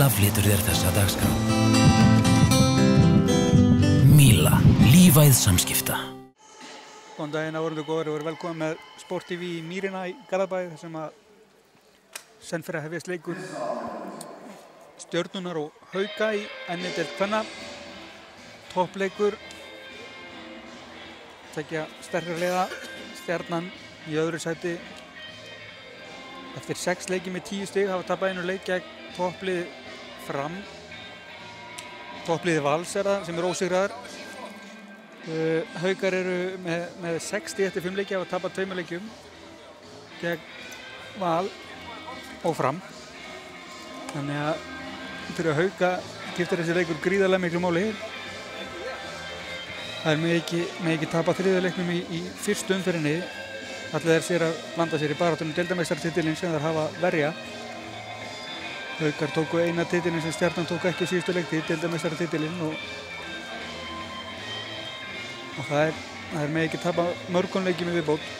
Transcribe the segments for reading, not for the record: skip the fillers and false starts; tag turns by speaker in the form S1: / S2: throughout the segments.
S1: Míla flytur þér þessa dagskrá. Míla, lífæð samskipta.
S2: Góðan daginn, áhorfendur góðir, og verið velkomin með Sport TV í Mýrina í Garðabæ, þar sem að senn fyrir að hefjast leikur Stjörnunnar og Hauka í N1-deild kvenna. Toppleikur, tveggja sterkra liða, Stjarnan í öðru sæti eftir 6 leiki með 10 stig, hafa tapað einu leik gegn toppliði Fram. Toppliði Vals er það sem er ósigraðar. Haukar eru með 6 stig eftir 5 leiki, hafa tapað 2 leikjum gegn Val og Fram. Þannig að fyrir Hauka skiptir þessi leikur gríðarlega miklu máli. Það er með ekki tapa 3. leiknum í fyrstu umferðinni. Allir sér að blanda sér í baráttunum deildarmeistaratitilinn sem þær hafa verja. Haukar tóku eina titilinn sem Stjarnan tók ekki á síðustu leiktíð, deildarmeistaratitilinn, og það er með ekki tapa mörgum leikjum í viðbót.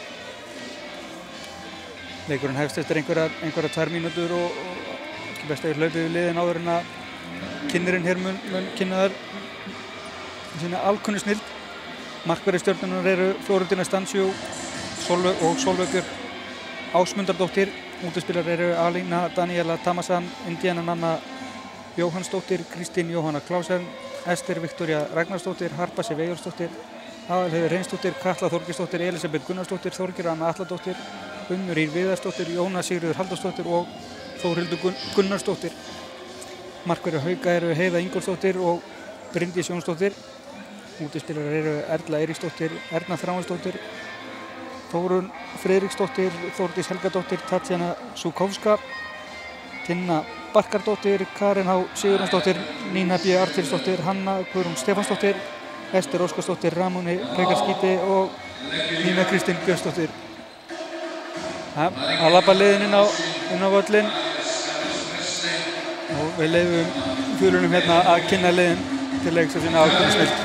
S2: Leikurinn hefst eftir einhverja 2 mínútur og ekki best að hlaupið við liðin áður en að kynnirinn hér mun kynna þær sína alkunnu snild. Markverðir Stjörnunnar eru Flórentía Stanciu og Sólveig Ásmundardóttir. Útispilar eru Alína Daniela Tamasan, Indiana Nanna Jóhannsdóttir, Kristín Jóhanna Klausen, Ester Viktoría Ragnarsdóttir, Harpa Sif Eyjólfsdóttir, Aðalheiður Hreinsdóttir, Katla Þorgeirsdóttir, Elísabet Gunnarsdóttir, Þorgeir Anna Atladóttir, Unnur Ýr Viðarsdóttir, Jóna Sigríður Halldórsdóttir og Þórhildur Gunnarsdóttir. Markverðir Hauka eru Heiða Ingólfsdóttir og Bryndís Jónsdóttir. Útispilar eru Erla Eiríksdóttir, Erna Þráinsdóttir, Þórunn Friðriksdóttir, Þórdís Helgadóttir, Tatjana Súkovska, Tinna Barkardóttir, Karin H. Sigurjónsdóttir, Nína B. Artýrsdóttir, Hanna Guðrún Stefánsdóttir, Ester Óskarsdóttir, Ramóni Reykjarskíti og Nína Kristín Björnsdóttir. Að labba liðin inn á völlinn og við leyfum fjölunum hérna að kynna liðin til leiks að sína ákveðna snild.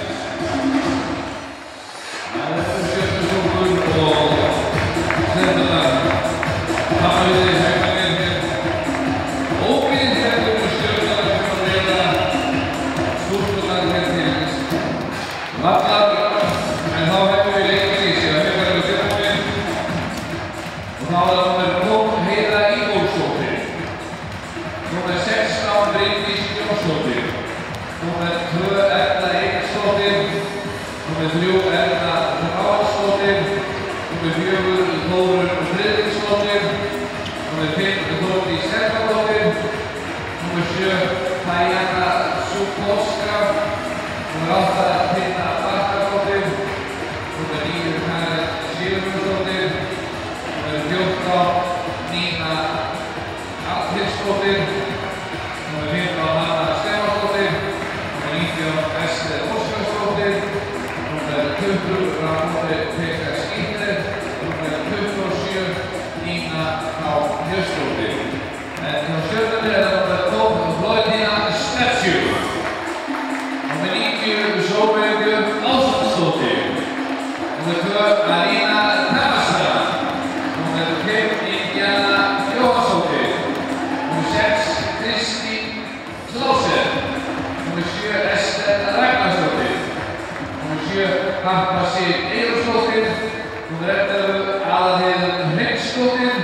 S3: Harpa Sif Eyjólfsdóttir, númer 11 Aðalheiður Hreinsdóttir,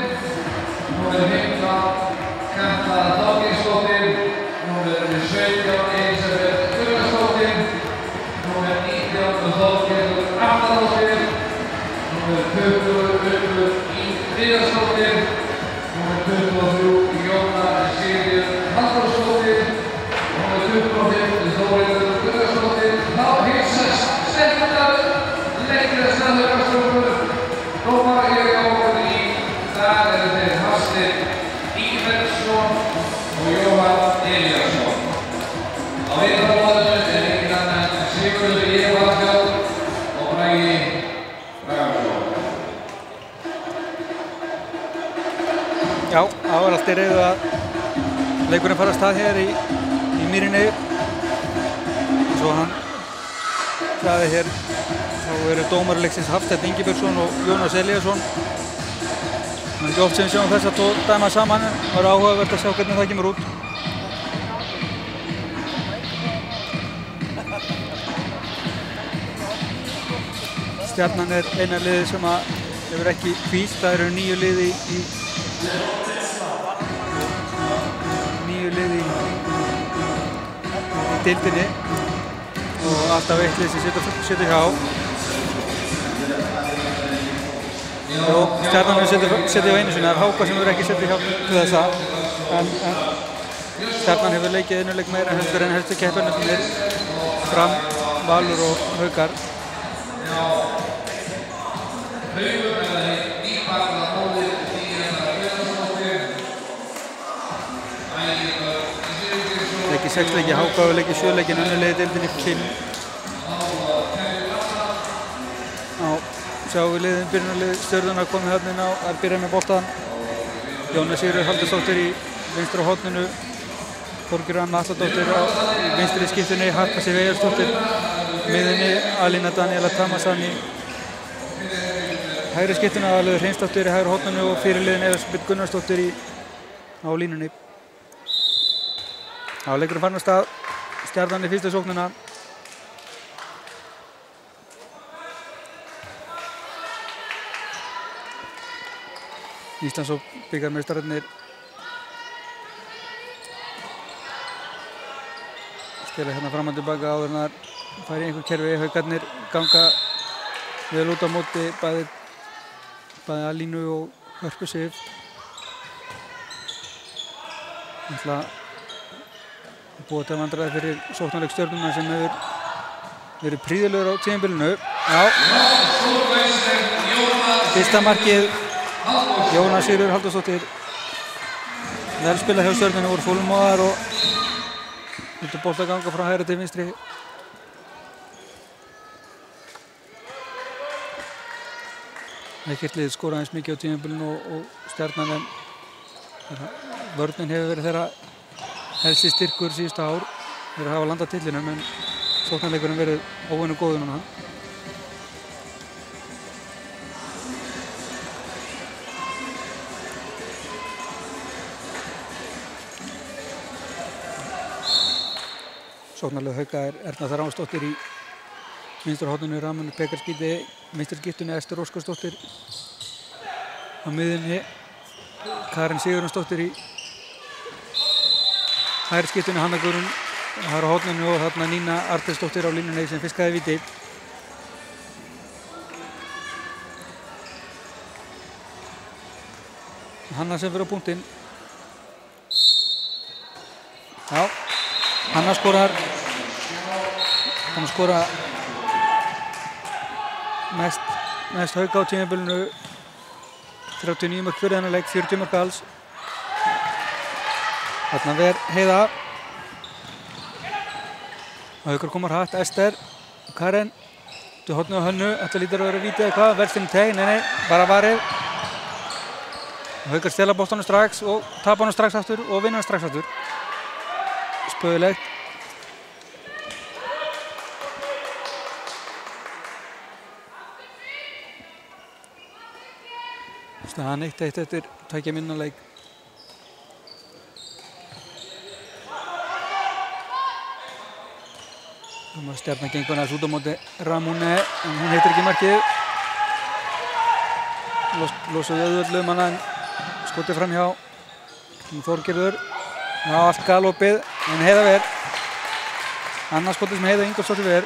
S3: númer 15 Katla Þorgeirsdóttir, númer 17 Elísabet Gunnarsdóttir, númer 19 Þorgerður Atladóttir, númer 20 Unnur Ýr Viðarsdóttir, númer 23 Jóna Sigríður Halldórsdóttir, númer 25 Þórhildur Gunnarsdóttir. Þá heilsast sterkar leikir að staða Haukarsdóttur. Dómara hér í áhorfinu í dag eru þeir Hafsteinn Ingveldsson og Jóhann Elíasson. Á viðtalsborðinu er enginn annar en Sigurður Evarsson og Bragi Bragason.
S2: Já, það var allt í reiðu að leikurinn fara af stað hér í Mýrinni. Svo hann sagði hér, þá eru dómari leiksins Hafsteinn Ingibjörnsson og Jónas Elíasson. Það er ekki oft sem við sjáum þess að dæma saman, en það var áhugavert að sjá hvernig það kemur út. Stjarnan eina liðið sem hefur ekki hvílt. Það eru 9 liði í deildinni og alltaf eitt lið sem situr hjá. Stjarnan hefur setið á einu sinni, það er Háka sem hefur ekki setið hjá til þessa. En Stjarnan hefur leikið einu leik meira heldur en helstu keppinautarnir Fram, Valur og Haukar. Leikið 6 leiki, Háka hefur leikið 7 leiki, önnur liðið deildinni 5. Sjáum við liðin byrjunarlið Stjörnunnar komið hérna inn á að byrja með boltan. Jóna Sigríður Halldórsdóttir í vinstra horninu, Þorgerður Anna Atladóttir í vinstri skiptunni, Harpa Sif Eyjólfsdóttir miðjunni, Alína Daníela Tamasan í hægri skiptunni, Aðalheiður Hreinsdóttir í hægri horninu og fyrirliðin Elísabet Gunnarsdóttir á línunni. Leikurinn farin af stað, Stjarnan í fyrstu sóknina. Íslands og bikarmeistararnir stela hérna fram og tilbaka áður en það fær í einhver kerfi. Haukarnir ganga vel út á móti bæði Alínu og Hörpu Sif. Ætla búið til vandræði fyrir sóknarleik Stjörnunnar sem hefur verið prýðilegur á tímabilinu. Fyrsta markið Jóna Sigríður Halldórsdóttir. Vel spilað hjá Stjörnunni, voru þolinmóðar og vildu bolta ganga frá hægri til vinstri. Ekkert lið skora eins mikið á tímabilinu og Stjarnan, en vörnin hefur verið þeirra helsti styrkur síðustu ár. Þeir hafa landað tillinum en sóknarleikurinn verið óvenju góður núna. Sóknarlið Hauka Erna Þráinsdóttir í vinstra horninu, Ramónu Pekarskíti, vinstri skiptunni Ester Óskarsdóttir á miðjunni, Karen Sigurjónsdóttir í hægri skiptunni, Hanna Guðrún á hægri horninu og þarna Nína Arteinsdóttir á línunni sem fiskaði víti. Hanna sem fyrir á punktinn. Já, Hanna skorar. Hann skora mest Hauka á tímabilinu, 39 mörk fyrir þennan leik, 40 mörk alls. Þarna ver Heiða. Haukar komar hratt, Ester, Karen, til hornið á Hönnu, þetta lítur að vera víti eða hvað, verðstinn teg, nei, bara varið. Haukar stela boltanum strax og tapa hann strax aftur og vinna hann strax aftur. Spöðulegt. Staðan 1-1 eftir tækja minnaleik. Stjarnan gengur aðeins út á móti Ramónu, en hún heitir ekki markið. Losaði auðvöldum hana en skotið fram hjá Þorgerður. Já, allt galopið, en Heiða ver. Annars skotið sem Heiða Ingolfsdóttir ver.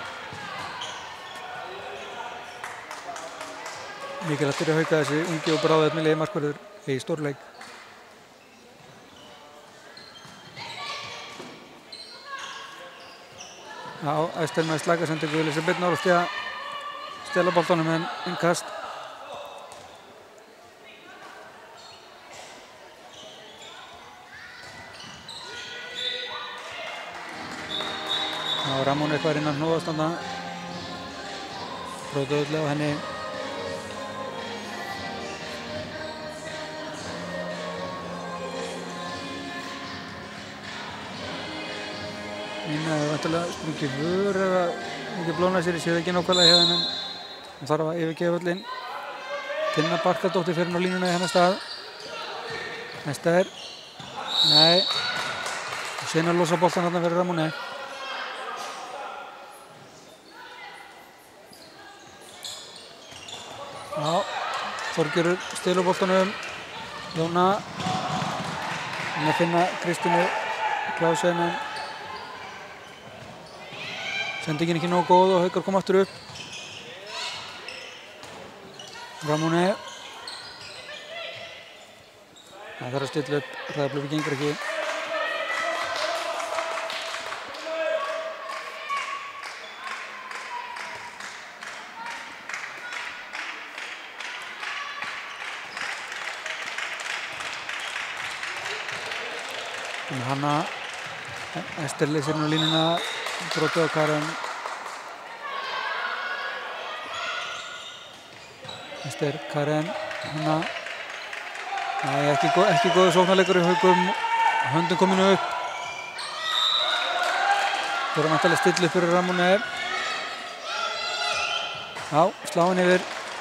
S2: Mikilvægt fyrir að Hauka þessi ungi og bráðefnilegi markvörður í stórleik. Já, Ester með slakasendingu, Elísabet Norðursti að stela boltanum en innkast. Já, Ramónu eitthvað innan hnóðastanda. Bróðið auðvitað á henni. Nína hefur vantilega sprungið vör eða ekki blónað sér, ég sé það ekki nákvæmlega hérna en hún þarf að yfirgefa völlinn. Tinna Barkadóttir fyrir á línuna í hennar stað. Næsta nei, sen að losa boltan þarna fyrir Ramónu. Þorgerður stelur boltanum. Jóna að finna Kristínu Klausen en sendingin ekki nógu góð og Haukar kom aftur upp. Ramóni. Það þarf að stilla upp, hraðablöfi gengur ekki. Hanna Ester leysir nú línuna, brotið á Karen. Ester, Karen, Hanna. Nei, ekki góður sóknarleikur í Haukum. Höndum kominu upp. Það er náttúrulega stilla upp fyrir Ramóni. Já, sláin yfir.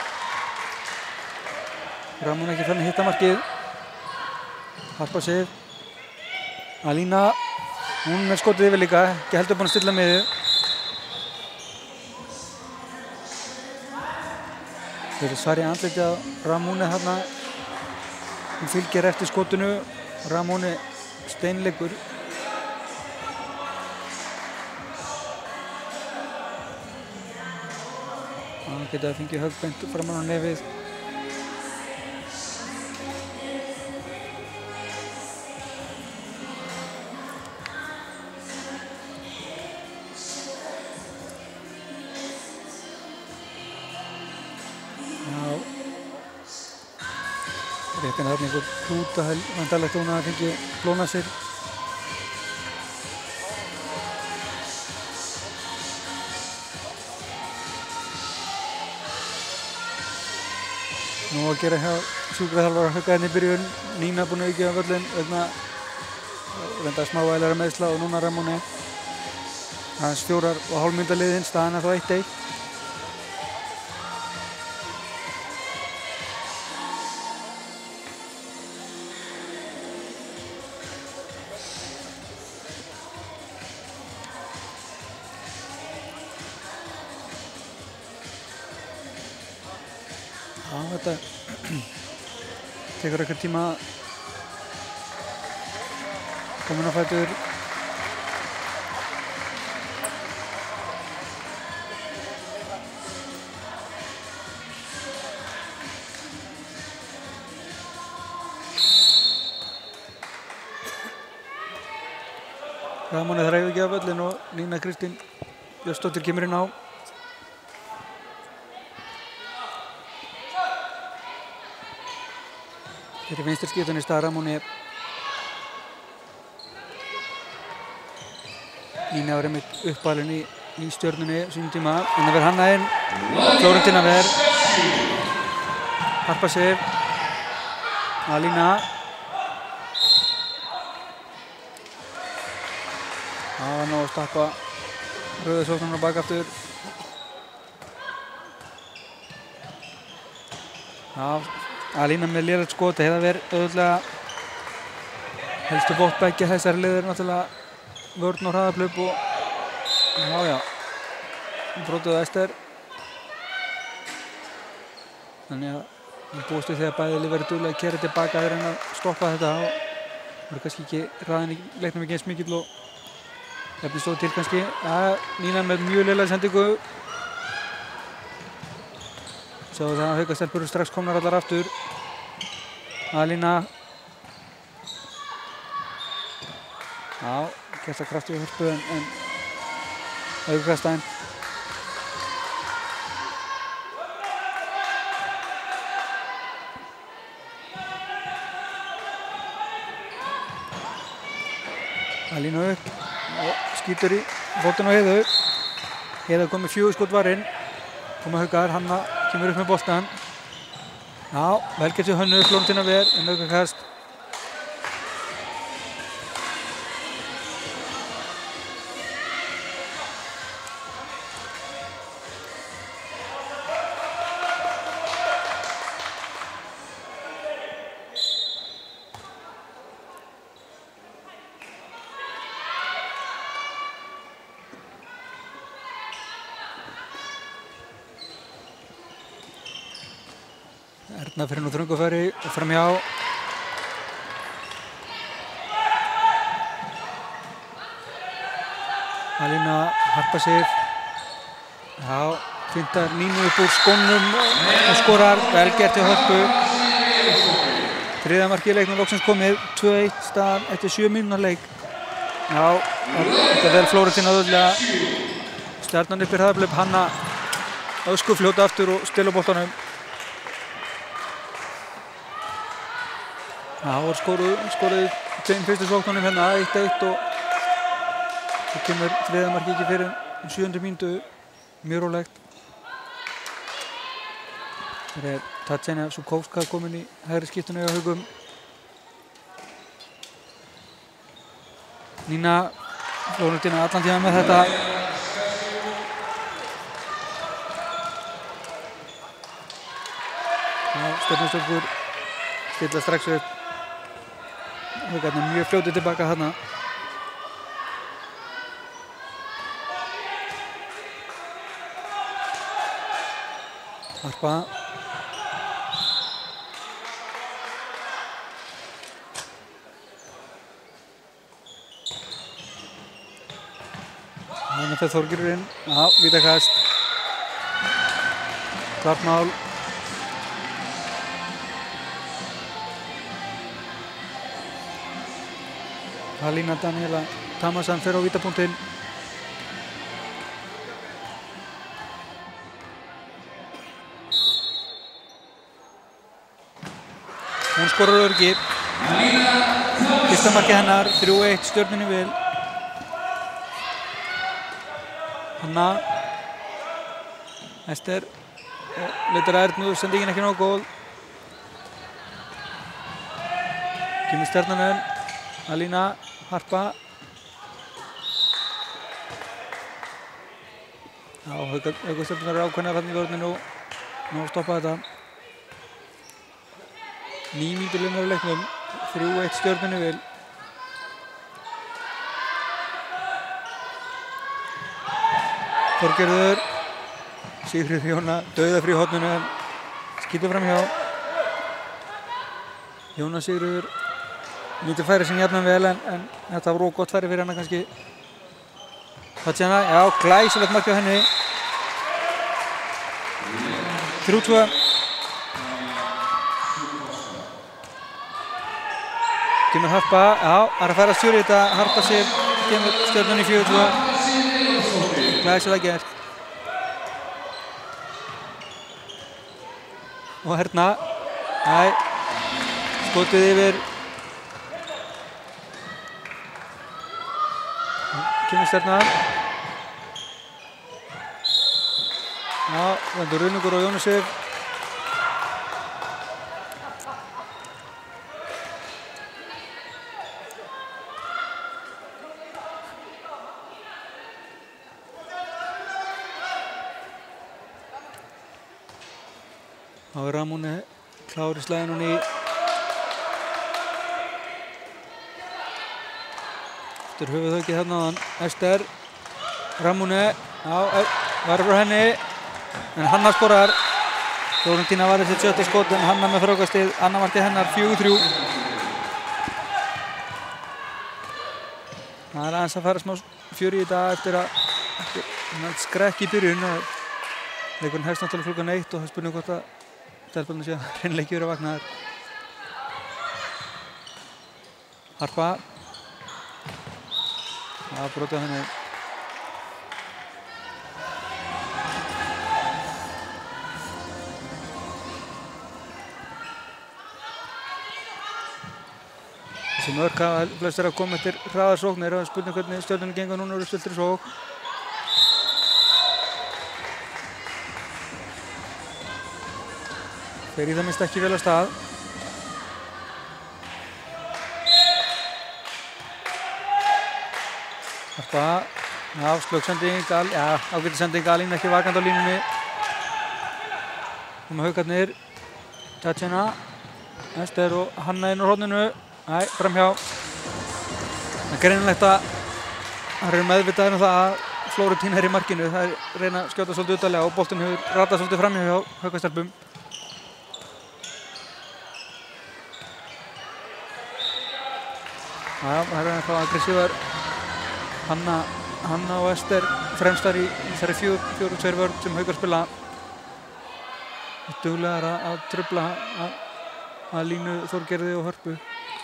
S2: Ramóni ekki fann að hitta markið. Harpa Sif. Alína, hún er skotið yfir líka, ekki heldur búin að stilla miðju. Þeir eru svar í andliti á Ramóni þarna. Hún fylgir eftir skotinu. Ramóni steinleikur. Hann geta fengið höggbeint framan á nefið. Réttin þarna einhver hrúta, vantarlegt hún að fengi blóna sér. Nú að gera hjá sjúkraþjálfara Hauka í byrjun. Nína búin að aukja völlinn vegna reynda smávægilegra meiðsla og núna Ramóni. Aðeins 4,5 mínútur liðin, staðan er þá 1-1. Þetta tekur eitthvað tíma komin á fætur. Ramóni þarf ekki af völlinn og Nína Kristín Björnsdóttir kemur inn á. Þeir eru vinstri skiptan í stað Ramóni. Nína var einmitt uppalinn í Stjörnunni sínum tíma. En það verður Hanna inn. Flórentína verður. Harpa Sif. Alína. Það var nóg að stappa rauðu sóknarnar á bak aftur. Já. Alína með lélegt skot, það hefði verið auðvitað helstu bóttbækja þessari liður náttúrulega vörn og hraðaplöp og já, brotuð Ester. Þannig að við búumst við þegar bæði lið verið duglega að keyra tilbaka að reyna að stoppa þetta og verður kannski ekki hraðin í leiknum ekki eins mikill og efni stóð til kannski. Nína með mjög lélega sendingu. Sjáðu það að Haukastelpur eru strax komnar allar aftur. Alína. Já, gert að krafti við hörpu en Haukastæn. Alína upp og skýtur í bóttin á Heiðu. Heiða kom með 4 skot varinn. Komið Haukar, Hanna kemur upp með boltan. Já, vel gert sér Hönnu, Flórentína ver, en aukakast. Arna fyrir nú þröngufæri og framhjá. Alína harpa sig. Já, fintar Nínu upp úr skónum og skorar. Vel gert hjá Hörpu. Þriðja markið í leiknum loksins komið. 2-1 staðan eftir 7 mínútna leik. Já, þetta er vel Flórentína auðvitað. Stjarnan upp í hraðablöp. Hanna Ösku fljóta aftur og stila boltanum. Já, var skoruð tveim fyrstu sóknunum hérna, 1-1 og það kemur þriðja markið ekki fyrir 7. mínútu. Mjög rólegt. Það er Tatjana Sukovska komin í hægri skiptinu hjá Haugum. Nína Flórentína allan tíma með þetta. Stjörnustólkur stilla strax upp. Haugarnir mjög fljótið tilbaka þarna. Harpa. Þannig að Þorgerurinn. Já, vítakast. Klart mál. Alína Daniela Tamasan fer á vítapunktinn. Hún skorar örgi. Fyrsta markið hennar, 3-1 Stjörnunni vil. Hanna. Ester. Leitar að Ernu, sendingin ekki nógu góð. Kemur Stjarnan. Alína. Harpa. Já, Haukastjörnunar er ákveðnar hann í vörðinu. Nú stoppa þetta. 9 mínútur liðnar í leiknum. 3-1 Stjörnunni vil. Þorgerður. Sigríður Jóna dauðafrí í horninu en skýtur fram hjá. Jóna Sigríður. Lítið færi sem jafnan vel en þetta var gott færi fyrir hana kannski. Tatjana, já, glæsilegt mark hjá henni. 3-2. Kemur Harpa, já, það er að færa stjóri þetta. Harpa sér, kemur Stjörnunni 4-2. Glæsilega gert. Og hérna, skotið yfir. Kemur Stjarnan. Já, Gvendur Runningur og Jónasif. Þá er Ramóni klár í slaginn hún í. Eftir höfuðhöggið þarna áðan. Ester. Ramóni. Já, var frá henni. En Hanna skorar. Flórentína var þessi 70 skot en Hanna með frákastið. Anna markið hennar 4-3. Það er aðeins að fara smá fjör í þetta eftir að skrekk í byrjun. Leikurinn hefst náttúrulega klukkan 1 og það spurning hvort að stelpunum sé að hreinlega ekki verið að vakna þar. Harpa. Já, brotið henni. Þessi mörk hafa flestir að koma eftir hraðar sóknir og spurning hvernig Stjörnunni gengur núna úr uppstilltri sókn. Fer í það minnst ekki vel á stað. Harpa. Já, slögg sending. Já, ágætis sending. Alín ekki vakandi á línunni. Koma Haukarnir. Tatjana. Ester og Hanna inn úr horninu. Æ, framhjá. Það er greinilegt að það eru meðvitaðir um það að Flórentína er í markinu. Það er reyna að skjóta svolítið utalega og boltinn hefur ratað svolítið framhjá hjá Haukastelpum. Já, það er ennþá aggressívar. Hanna og Ester fremstar í þessari 4-2 vörn sem Haukar spila. Duglegar að trufla að Línu, Þorgerði og Hörpu.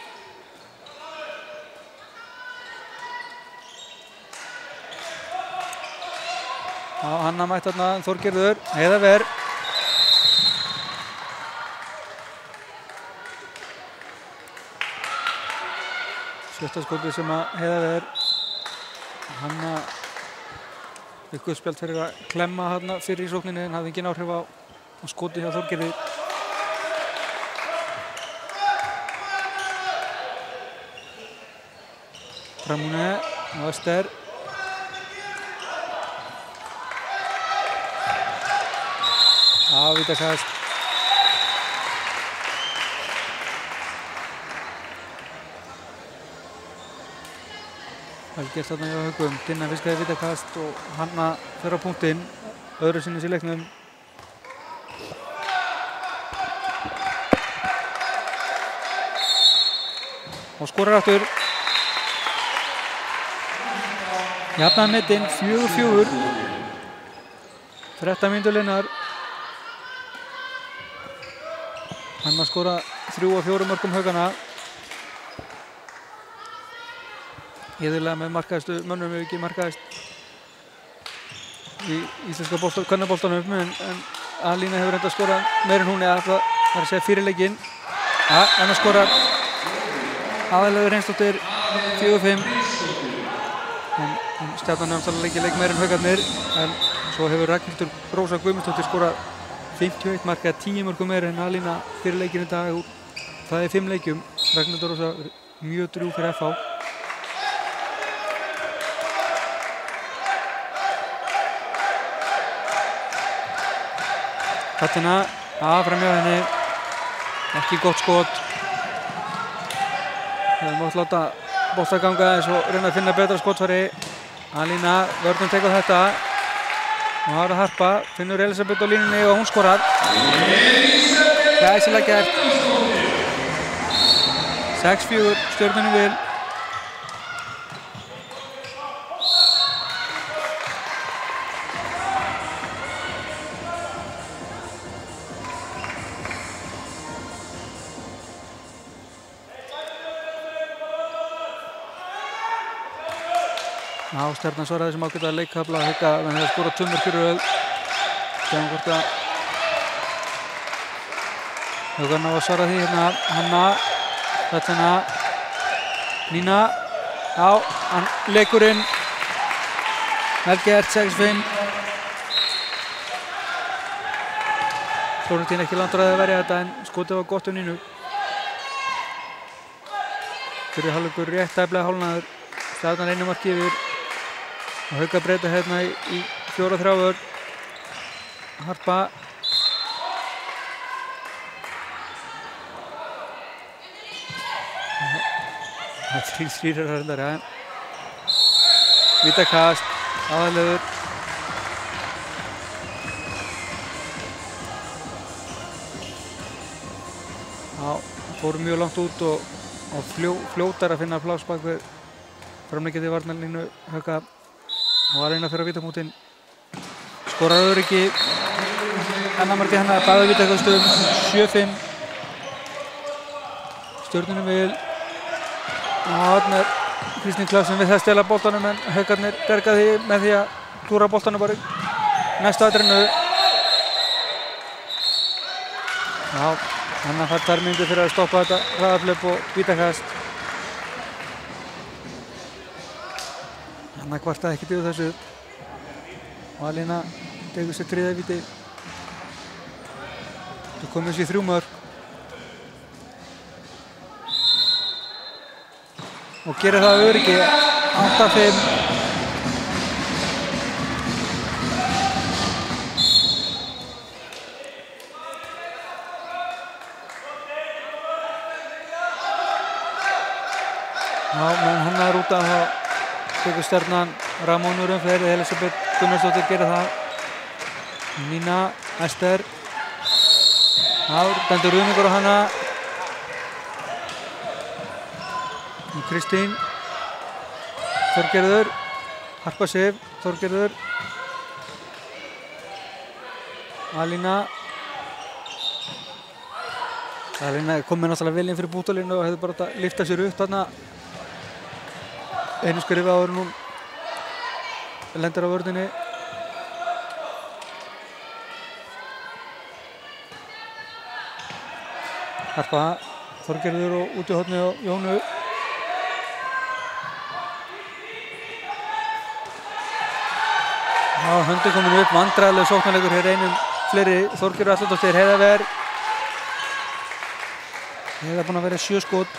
S2: Já, Hanna mætt þarna, Þorgerður, Heiðaver. Sjötta skotið sem að Heiðaver. Hanna ykkur spjald fyrir að klemma hérna fyrir í sókninni en hafði engin áhrif á skotið hjá Þorgerði. Ramúne og Ester. Vítakast. Vel gert þarna hjá Haukum. Tinna fiskaði vítakast og Hanna fer á punktinn. Öðru sinni í leiknum. Og skorar aftur. Jafnaði metin 4-4. 13 mínútur liðnar. Hanna skora 3 af 4 mörkum Haukana. Iðulega með markaðistu mönnum hefur ekki markaðist í íslenska kvennaboltanum en Alína hefur reynda að skora meir en hún eða það er að segja fyrir leikinn. Anna skorar aðalegu Reynsdóttir 4-5 en Stjarnan hefur leikið leik meir en Haukarnir en svo hefur Ragnhildur Rósa Guðmundsdóttir skorað 51 mark eða 10 mörgum meir en Alína fyrir leikinn í dag. Það er 5 leikjum. Ragnhildur Rósa mjög drjúg fyrir FH. Kattina fram hjá henni. Ekki gott skot. Það mátt láta bolta ganga eins og reyna að finna betra skotfæri. Alína, vörnum tekur þetta. Og það er að Harpa, finnur Elisabeth á línunni og hún skorar. Glæsilega gert. 6-4, Stjörnunni vil. Já, Stjarnan svaraði þessum ágæta leikkafla Hauka en hefur skorað 2 mörk í röð. Sjáum hvort að Haukarna var að svara því hérna. Hanna, Tatjana, Nína. Já, leikurinn. Vel gert, 6-5. Þórunn ekki landræði að verja þetta en skotið var gott Nínu. Fyrir hálfleikur rétt tæplega hálfnaður. Stjarnan einu marki yfir. Og Haukar breyta hérna í 4-3 vörn. Harpa. Það er 3-3 hörðar, ja. Vítakast, aðalegur. Já, fóru mjög langt út og fljótar að finna pláss bak við framleikjandi varnarlínu Hauka. Og að reyna að fyrir á vítapunktinn. Skorar öryggi. Anna markið hennar bæði vítakastum. 7-5. Stjörnunum vil. Og þarna er Kristín Klausen við það að stela boltanum en Haukarnir berga því með því að klúra boltanum bara næstu atrinu. Já, Anna fær 2 mínútur fyrir að stoppa þetta hraðahlaup og vítakast. Hanna kvartaði ekkert yfir þessu og Alína tegur sér 3. víti. Það komið sér 3 mörk og gerir það öryggi 8-5. Já, menn Hanna er út að það tekur Stjarnan Ramónur umferð, Elisabeth Gunnarsdóttir gerir það. Nína, Ester. Já, bendur Ruðningur á Hanna. Kristín, Þorgerður, Harpa Sif, Þorgerður, Alína er komin náttúrulega vel inn fyrir bútalínu og hefði bara átt að lyfta sér upp þarna einu skrifi áður en hún lendir á vörninni. Harpa, Þorgerður og út í horni á Jónu. Já, höndin komin upp, vandræðilegur sóknarleikur hér einum fleiri. Þorgerður Atladóttir, Heiðaver. Heiða búin að vera 7 skot.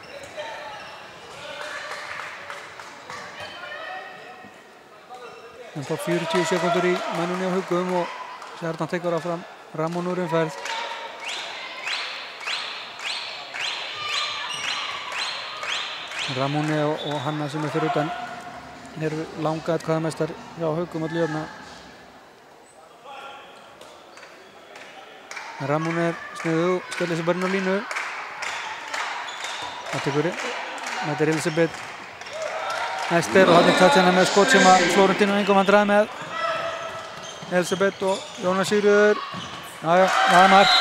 S2: En þá 40 sekúndur í mennunni á Haugum og Stjarnan tekur áfram Ramón úr umferð. Ramóni og Hanna sem fyrir utan eru langa atkvæðamestar hjá Haugum allir jöfna. Ramón sniðug, skellir sig bara inn á línu. Þetta er Elisabeth Ester og hann Tatjana með skot sem að Florentino engum vandræði með. Elisabeth og Jóna Sigríður. Já, það er mark.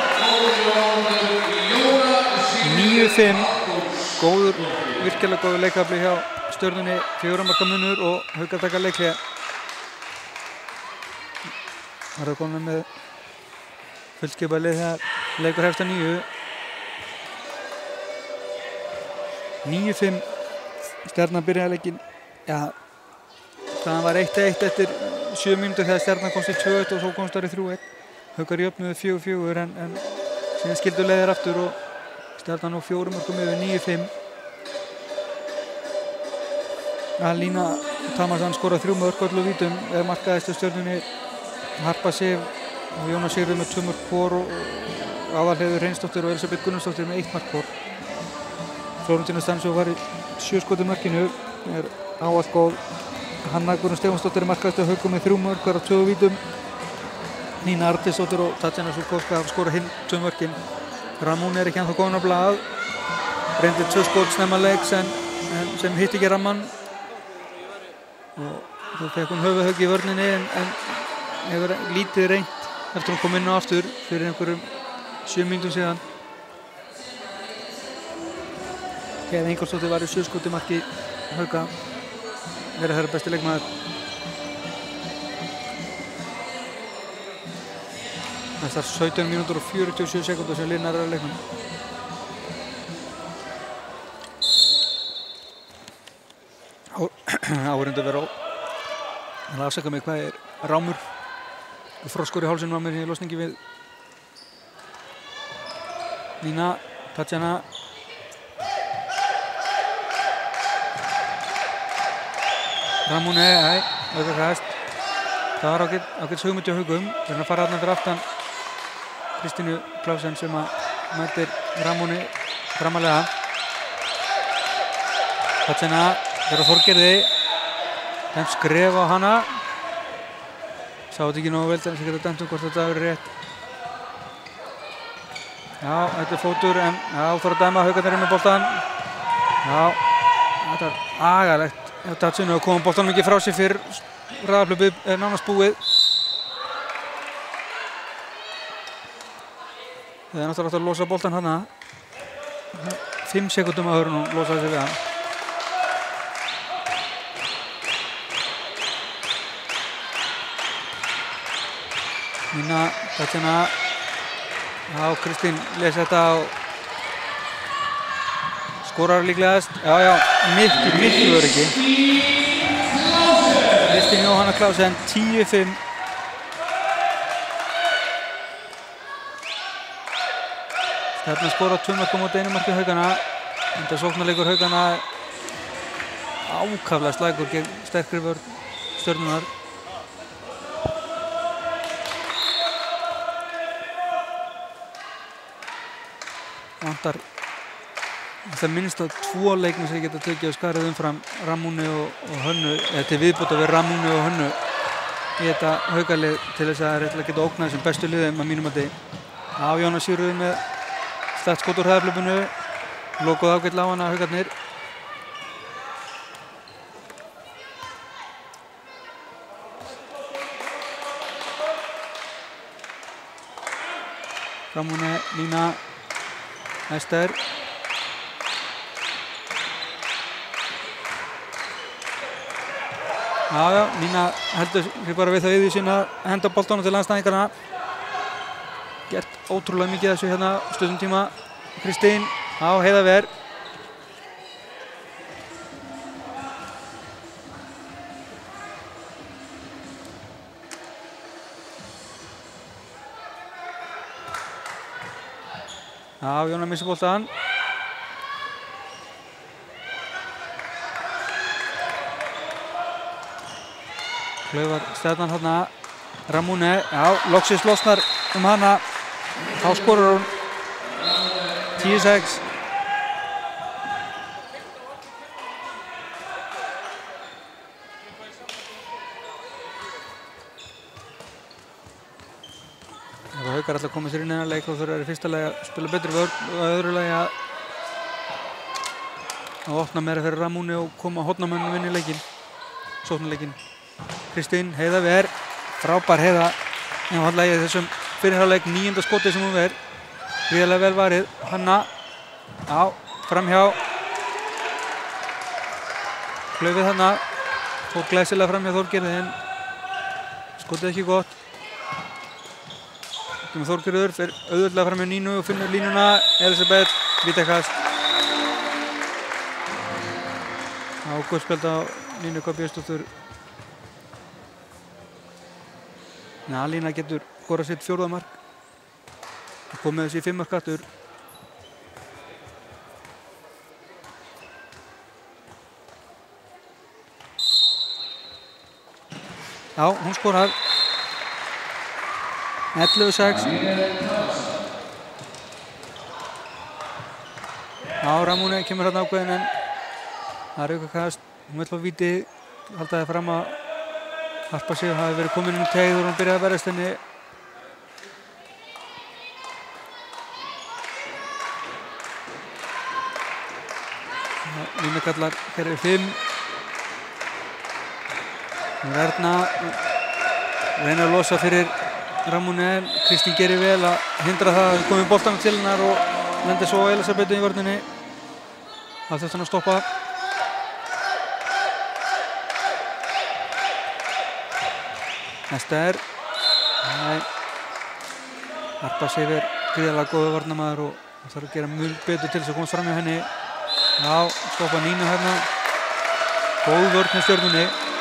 S2: 9-5. Virkilega góður leikafli hjá Stjörnunni, 4 marka munur og Haukar taka leikhlé. Það er komin með fullskipað lið þegar leikur hefst að 9. 9-5. Stjarnan byrjaði leikinn. Já, það var 1-1 eftir 7 mínútur þegar Stjarnan komst í 2-1 og svo komst þar í 3-1. Haukar jöfnuðu 4-4 en síðan skildu leiðir aftur og Stjarnan á 4 mörkum yfir 9-5. Alína Tamarsson skorað 3 mörk öllu vítum, er markaðist af Stjörnunni. Harpa Sif og Jóna Sigríður með 2 mörk hvor og Aðalheiður Reynsdóttir og Elisabeth Gunnarsdóttir með 1 mark hvor. Florentino Stansjó var í 7 skoti mörkinu, er áallt góð. Hanna Guðrún Stefánsdóttir er markaðist af Haugum með 3 mörk, var á 2 vítum. Nína Arndísdóttir og Tatjana Sulkovska hafa skorað hinn 2 mörkin. Ramón er ekki ennþá góðan á blað. Reyndi 2 skot snemma leiks en sem hitt ekki ramman. Og þá fekk hún höfuðhögg í vörninni en hefur lítið reynt eftir hún kom inn á aftur fyrir einhverjum 7 mínútum síðan. Heiða Ingolfsdóttir var í 7 skoti marki Hauka. Verið þeirra besti leikmaður. Þessar 17 mínútur og 47 sekúndur sem liðnar er að leiknum. Áhorfendur vera að afsaka mig hvað er rámur og froskur í hálsinum á mér í losningi við Nína, Tatjana. Ramón auðvitað hæst. Það var ágætis hugmyndi á Haugum. Við erum að fara þarna fyrir aftan Kristínu Klausen sem að mætir Ramóni framalega. Tatjana er á Þorgerði. Þeim skref á hana. Sá þetta ekki nógu vel til þess að geta dæmt hvort þetta hafi verið rétt. Já, þetta er fótur en já, þarf að dæma. Haukarnir eru með boltan. Já, þetta er agalegt. Tatjana kom boltanum ekki frá sér fyrr. Raðahlaupið er nánast búið. Það er náttúrulega að losa boltan hana. 5 sekúndum áður en hún losaði sig við hann. Nína, Tatjana. Já, Kristín lesi þetta og skorar líklegast. Já, miklu öryggi. Kristín Jóhanna Klausen, 10-5. Stjarnan skorað 2 mörk á móti 1 marki Haugana. Þetta sóknarleikur Haugana ákaflega slægur gegn sterkri vörn Stjörnunnar. Vantar það minnst að 2 leikmenn sem geta tekið á skarið umfram Ramóni og Hönnu, eða til viðbótar við Ramóni og Hönnu í þetta Haukalið til þess að það geta ógnað þessum bestu liðum að mínum mati. Á Jóna Sigríður með stætt skot úr hraðahlaupinu, lokuð ágætlega á hana Haukarnir. Ramóne, Nína, Ester. Já, Nína heldur sér bara við það í því sína að henda boltanum til andstæðingarna. Gert ótrúlega mikið þessu hérna stundum tíma. Kristín, já, Heiða Ver. Já, Jóna missir boltan. Klaufar stjarnan hérna. Ramóne, já, loksins losnar hana. Þá skorar hún 10-6. Ef Haukar alltaf komið sér inn í þennan leik þá þurfa þeir í fyrsta lagi að spila betri vörn og öðru lagi að opna meira fyrir Ramóne og koma hornamönnum inn í leikinn, sóknarleikinn. Kristín, Heiða Ver, frábær Heiða einfaldlega í þessum fyrirháleik, 9. skotið sem hún ver. Gríðarlega vel varið, Hanna, já, framhjá. Klaufið þarna, fór glæsilega framhjá Þorgerði en skotið ekki gott. Þorgerður fer auðvitað fram með Nínu og finnur línuna. Elisabeth, vítakast. Guðspjald á Nínu K. Björnsdóttur. Lína getur skorað sitt 4. mark. Komið þessi 5 mark aftur. Já, hún skorar. 11-6. Já, Ramóne kemur hérna ákveðin en það er aukakast. Hún vill fá víti, haldaði fram að Harpa Sif hafi verið komin inn í teig og hún byrjaði að verðast henni. Lína kallar kerfi 5. Erna reynir að losa fyrir Ramóne. Kristín gerir vel að hindra það að komi boltanum til hennar og lendir svo Elisabethu í vörninni. Það þurfti hann að stoppa. Ester. Nei. Harpa Sif er gríðarlega góður varnarmaður og þarf að gera mjög betur til þess að komast fram hjá henni. Já, stoppa Nínu hérna. Góð vörn með Stjörnunni.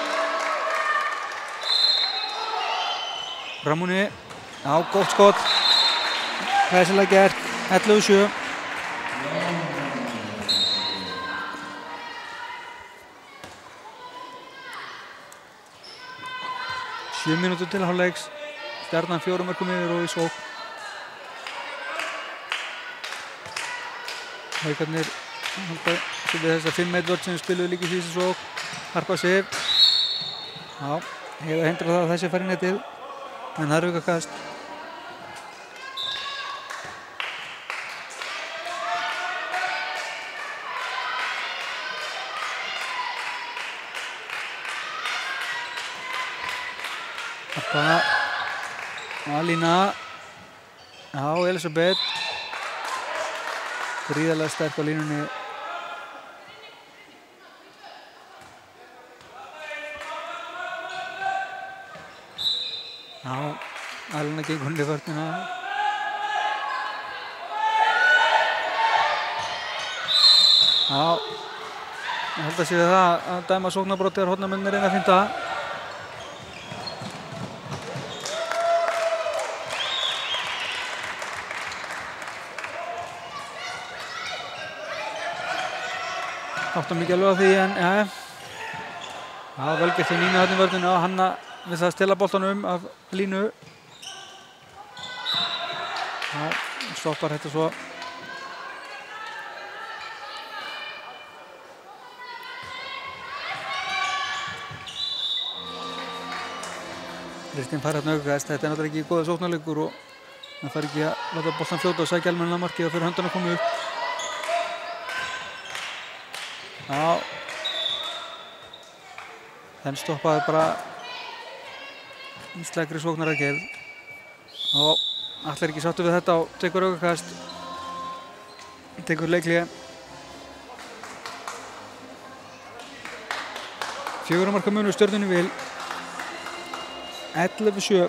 S2: Ramóne. Já, gott skot. Glæsilega gert. 11-7. Sjö mínútur til hálfleiks. Stjarnan 4 mörkum yfir og í sókn. Haukarnir halda svolítið þess að 5-1 vörn sem spiluðu líka í þessu sókn. Harpa Sif. Já, Heiða hindrar það að þessi fari netið. En það er aukakast. Harpa. Lína. Já, Elisabeth. Gríðarlega sterk á línunni. Já, Alina gengur hún í vörnina. Já, ég held að sé það að dæma sóknarbrot þegar hornamennir reyna að finna. Áttum ekki alveg á því en já, vel gert því Nínu hérna í vörnina og Hanna við það að stela boltanum af Línu. Já, stoppar þetta svo. Kristín fær hérna aukast. Þetta er náttúrulega ekki góða sóknarleikur og það fær ekki að láta boltan fljóta og sækja almennilega markið og fyrir höndana að koma upp. Já. Þenn stoppaði bara íslækri sóknaraðgerð og Allir ekki sáttu við þetta og tekur aukakast. Tekur leikhlé. 4 marka munur Stjörnunni vil. 11-7.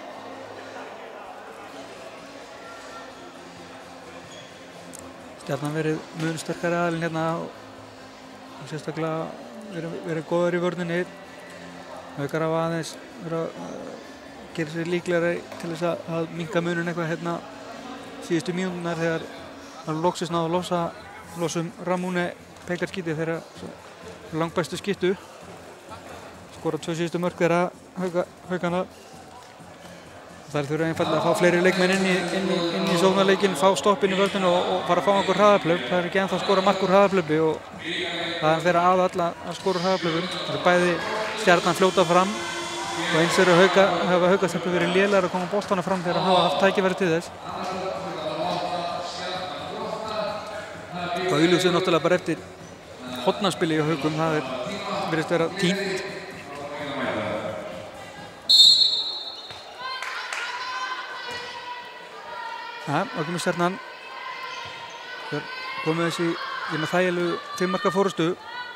S2: Stjarnan verið mun sterkari aðilinn hérna og sérstaklega verið góður í vörninni. Haukar hafa aðeins verið að gera sér líklegri til þess að minnka munun eitthvað hérna síðustu mínúturnar þegar það loksist náðu að losa Ramúne Pekar-skíti þeirra langbæstu skítu. Skora 2 síðustu mörk þeirra Haukana. Það þurfa einfallega að fá fleiri leikmenn inn í sóknarleikinn, fá stoppinn í vörninu og fara að fá einhver hraðaplöp. Það er ekki ennþá að skora mark úr hraðaplöpi og það er þeirra aðall að skora úr hraðaplöpum. Það er bæði Stjarnan fljóta fram og eins eru hafa Haukastelpur verið lélegar að koma boltana fram þegar hafa haft tækifæri til þess. Og augljósið náttúrulega bara eftir hornarspili í Haukum, það virðist vera tínt. Og kemur Stjarnan. Komið þessi með þægilegu 5 marka fórustu.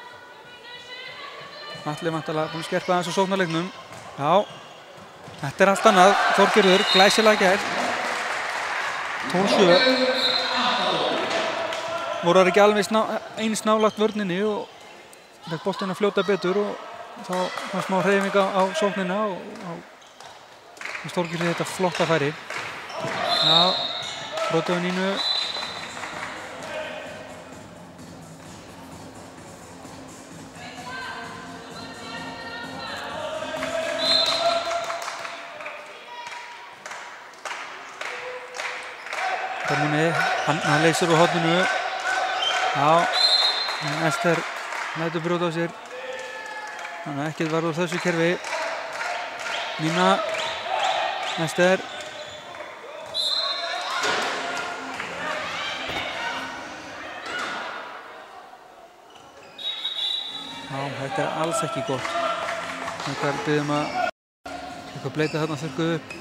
S2: Allir vantalega búin að skerpa aðeins á sóknarleiknum. Já, þetta allt annað. Þorgerður, glæsilega gert. 12-7. Voru þar ekki alveg eins nálagt vörninni og fekk boltinn að fljóta betur og þá var smá hreyfing á sóknina og Þorgerður þetta flotta færi. Já, brotaði Nínu. Hann leysir úr horninu. Já, en Ester lætur brjóta á sér. Þannig að ekkert var úr þessu kerfi. Nína, Ester. Já, þetta er alls ekki gott. Þetta byrjum að eitthvað bleita þarna þurrkuð upp.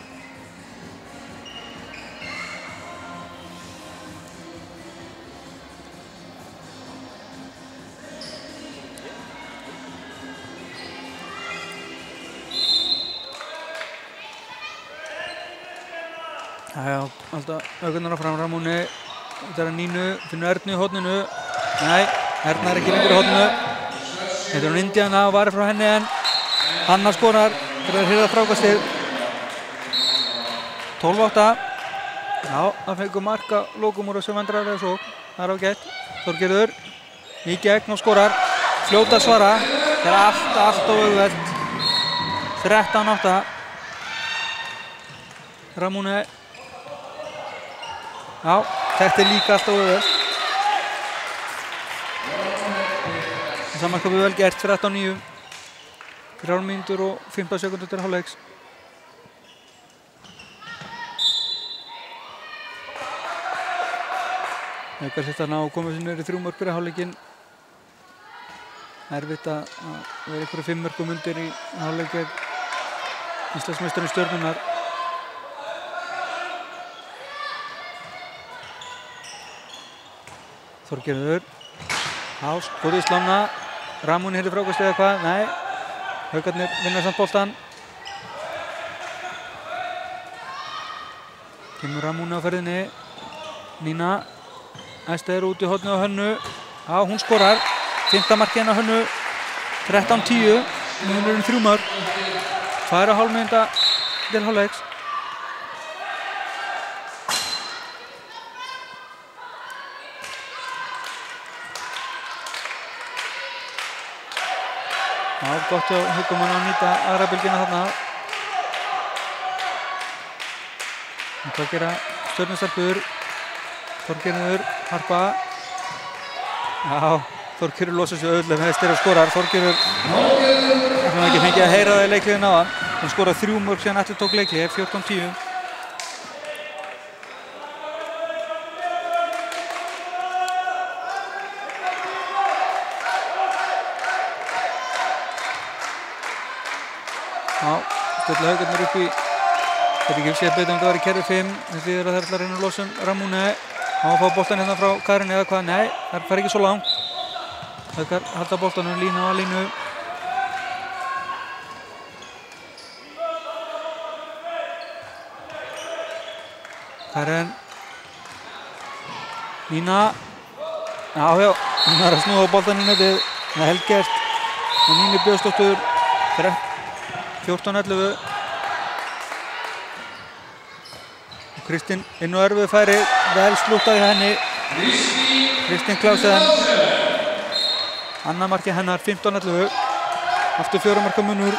S2: Já, alltaf augunnar áfram Ramúni. Þetta er Nínu, finnur Ernu í horninu. Nei, Erna er ekki lengur í horninu. Þetta er hún Indiana og varði frá henni en Hanna skorar fyrir að hirða frákastið. 12-8. Já, það fengur marka lokum úr þessu vandræðarlega sókn. Það er ágætt. Þorgerður í gegn og skorar. Fljóta svara. Það er allt auðvelt. 13-8. Ramúni. Já, þetta er líka alltaf auðvelt. Samanskapið vel gert, 13-9. 3 mínútur og 15 sekúndur til hálfleiks. Haukar þetta ná komið sér niður í 3 mörk fyrir hálfleikinn. Erfitt að vera einhverju 5 mörkum undir í hálfleik gegn Íslandsmeistarum Stjörnunnar. Þorgerður. Já, skotið í slána. Ramúni hirði frákastið eða hvað? Nei. Haukarnir vinna samt boltan. Kemur Ramúni á ferðinni. Nína. Ester út í hornið á Hönnu. Já, hún skorar. 5. markið á Hönnu. 13-10. Munurinn 3 mörk. 2,5 mínúta til hálfleiks. Já, gott hjá Haukum að nýta aðra bylgina þarna. Hvað gera Stjörnustelpur? Þorgerður, Harpa. Já, Þorgerður losar sig auðvitað með Ester og skorar. Þorgerður hefði ekki fengið að heyra það í leikliðin áðan. Hún skorar 3 mörk síðan eftir tók leiklið, 14-10. Já, stilla Haukarnir upp í Þetta ekki séð betur það var í kerfi 5. Þessi að það ætla að reyna að losa Ramúne. Hann fá boltan hérna frá Karin eða hvað? Nei, það fær ekki svo langt. Haukar halda boltanum, lína á línu. Karin. Nína. Já, hún er að snúa á boltan í netið. Það er helgert. Og Nínu Björnsdóttur 14-11. Kristín inn á erfiðu færi, vel slútaði henni. Kristín Klausen. Annað markið hennar 15-11. Aftur 4 marka munur.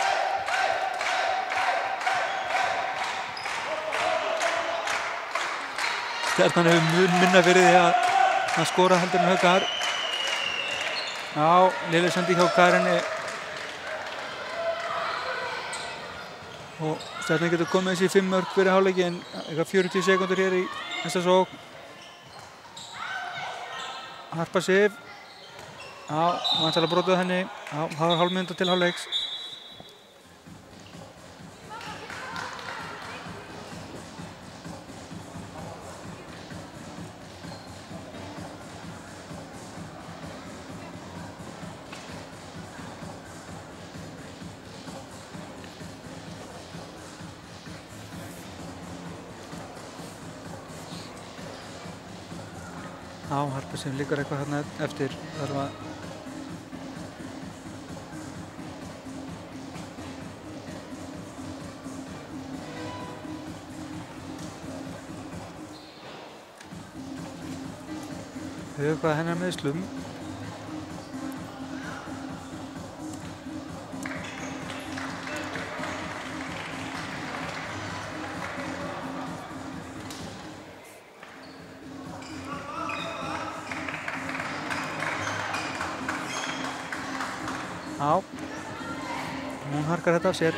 S2: Stjarnan hefur mun minna fyrir því að skora heldur en Haukar. Já, Lilja sendi hjá Karinni. Og Stjarnan getur komið þessi 5 mörk fyrir hálfleiki en eitthvað 40 sekúndur hér í þessa sókn. Harpa Sif. Já, vantilega brotuð henni. Já, það var hálf mínúta til hálfleiks. Já, Harpa sem liggur eitthvað hérna eftir þarf að höfðu eitthvað hennar meðslum. Já, hún harkar þetta af sér.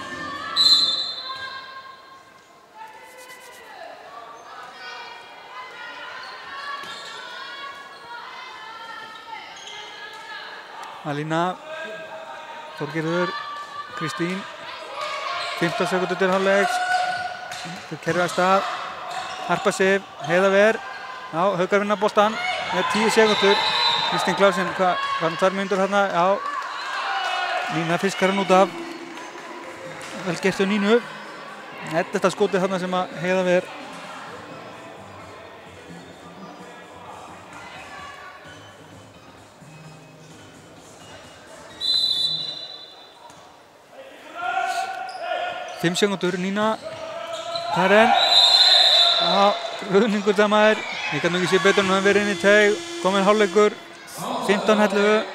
S2: Alína, Þorgerður, Kristín, 15 sekúndur til hálfleiks. Þau kerfa af stað. Harpa Sif, Heiða Ver. Já, Haukar vinna boltan með 10 sekúndur. Kristín Klausen, hvað var 2 mínútur þarna? Já. Nína fiskar hann út af. Vel gert hjá Nínu. Þetta skotið þarna sem að Heiða Ver. Fimm sekúndur, Nína. Karen. Já, ruðningur það maður. Ég kann nú ekki sé betur en að vera inn í teig. Kominn hálfleikur. 15-11.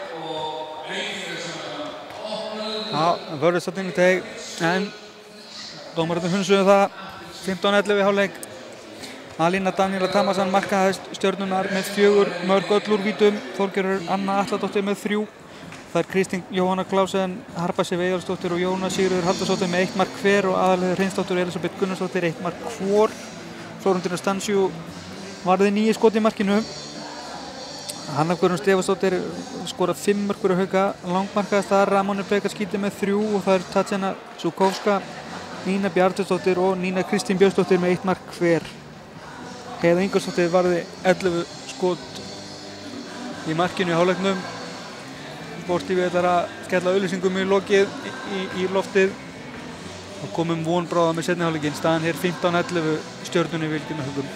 S2: Já, vörður satt inn í teig, en dómararnir hunsuðu það. 15-11 í hálfleik. Alína Daníela Tamasan markaði Stjörnunnar með 4 mörk öll úr vítum. Þorgerður Anna Atladóttir með 3. Það er Kristín Jóhanna Klausen, Harpa Sif Eyjólfsdóttir og Jóna Sigríður Halldórsdóttir með 1 mark hver og Aðalheiður Hreinsdóttir og Elísabet Gunnarsdóttir 1 mark hvor. Þórundur Stansjú varði 9 skot í markinu. Hanna Guðrún Stefánsdóttir skorað 5 mörk fyrir Hauka. Langmarkaðast þar Ramóne Bekar skítið með 3 og það er Tatjana Zúkovska, Nína Bjartesdóttir og Nína Kristín Björnsdóttir með 1 mark hver. Heiða Ingolfsdóttir varði 11 skot í markinu í hálfleiknum. Sportífi ætlar að skella auglýsingum í lokið í loftið og komum von bráða með seinni hálfleikinn. Staðan hér 15-11 Stjörnunni vildi með Haukum.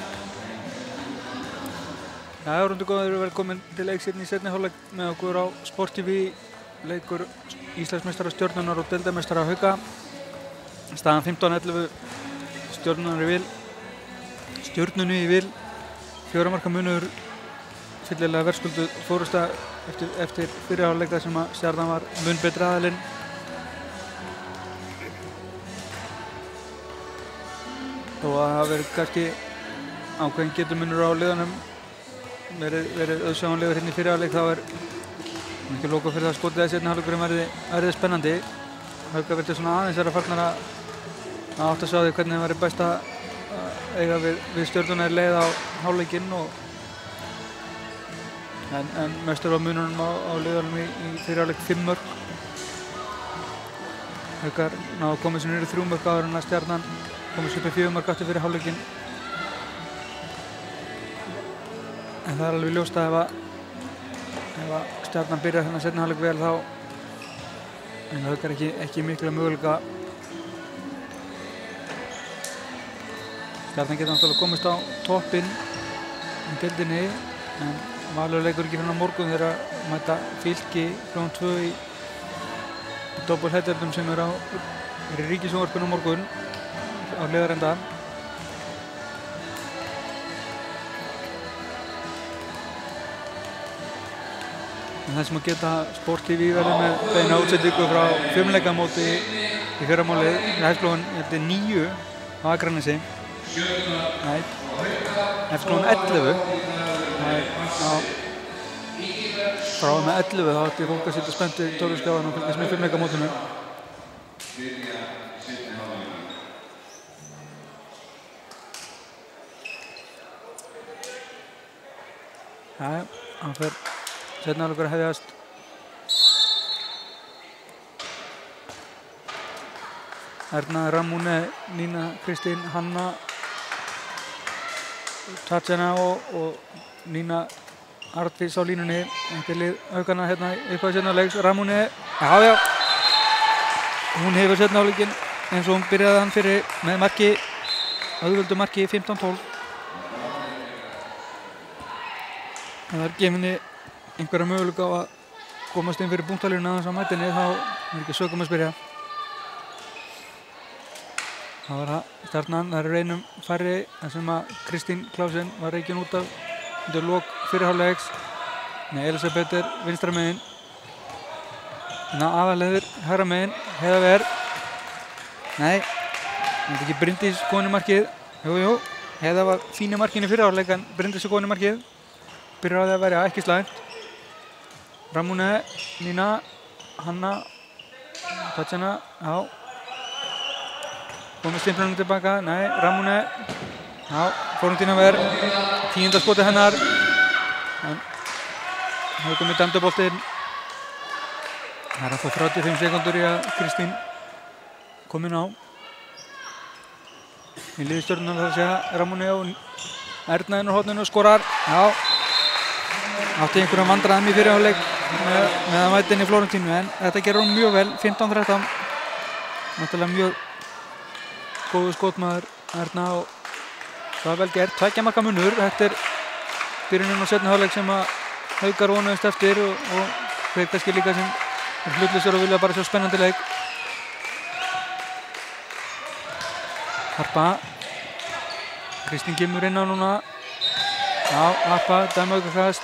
S2: Já, rundu góður, velkomin til leiks hérna í seinni hálfleik með okkur á Sport TV. Leikur Íslandsmeistara Stjörnunnar og deildarmeistara Hauka. Staðan 15-11 Stjörnunni í vil. 4 marka munur, fyllilega verðskulduð fórusta eftir fyrri hálfleik þar sem að Stjarnan var mun betri aðilinn. Þó að það verið kannski ákveðin getumunur á liðunum verið auðsjáanlegur hérna í fyrri hálfleik, þá er ekki lóka fyrir það skotið að seinni hálfleikurinn verði spennandi. Hauka vildi svona aðeins vera farnar að átta sig á því hvernig það væri best að eiga við Stjörnuna í leið á hálfleikinn en mestur á mununum á liðunum í fyrri hálfleik 5 mörk. Haukar náðu að koma sér niður í 3 mörk áður en að Stjarnan komast upp í 4 mörk aftur fyrir hálfleikinn. En það alveg ljóst að ef Stjarnan byrjar þennan seinni hálfleik vel þá Haukar ekki mikla möguleika. Stjarnan getur náttúrulega komist á toppinn í deildinni en Valur leikur ekki fyrir á morgun þegar mæta Fylki klukkan 2 í doppelheadernum sem er í Ríkissjónvarpinu á morgun á hliðarenda. En það sem að geta Sport TV verður með beina útsendingu frá fimleikamóti í fyrramálið í Hæstklóðan, þetta er 9 á Akranesi. Nei, Hæstklóðan 11. Frá með 11 þá ætti fólk að sitja spennt í Torfuskjáðan og fylgjast með fimleikamótinu. Jæja, hann fer seinni hálfleikur að hefjast. Erna Ramune, Nína Kristín, Hanna Tatjana og Nína Artís á línunni. Þetta er lið Haukana hérna upp á seinni hálfleiks. Ramune, já, hún hefur seinni hálfleikinn eins og hún byrjaði hann fyrir með marki, auðvöldu marki 15-12. Það er gefinni einhverja möguleika á að komast inn fyrir punktalínuna aðeins á mætinni, þá er ekki sögum að spyrja. Það var Stjarnan, það eru reynum færri en sem að Kristín Klausen var reikin út af undir lok fyrri hálfleiks. Nei, Elisabeth er vinstra megin. Aðalheður hægra megin, Heiðaver. Nei, þetta er ekki Bryndís góðin í markið. Jú, Heiða var fín í markinu fyrri hálfleik en Bryndís er góðin í markið. Byrjar á því að verja, ekki slæmt. Ramune, Nína, Hanna, Tatjana, já. Komið stimplanum tilbaka, nei, Ramune, já, Flórentína Ver, 10. skotið hennar. En Haukum í dæmdaboltinn. Það er alltaf 35 sekúndur í að Kristín kom inn á. Í liði Stjörnunnar þar að segja Ramune og Erna inn á horninu og skorar, já. Átti einhverjum vandræðum í fyrri hálfleik með að mæta inn í Flórentínu en þetta gerur hún mjög vel, 15-13. Náttúrulega mjög góðu skotmaður Erna og það er vel gert, 2 marka munur. Þetta er byrjunin á seinni hálfleik sem að Haukar vonuðust eftir og þeir kannski líka sem er hlutlausir og vilja bara sjá spennandi leik. Harpa, Kristín kemur inn á núna. Já, Harpa, dæma aukakast.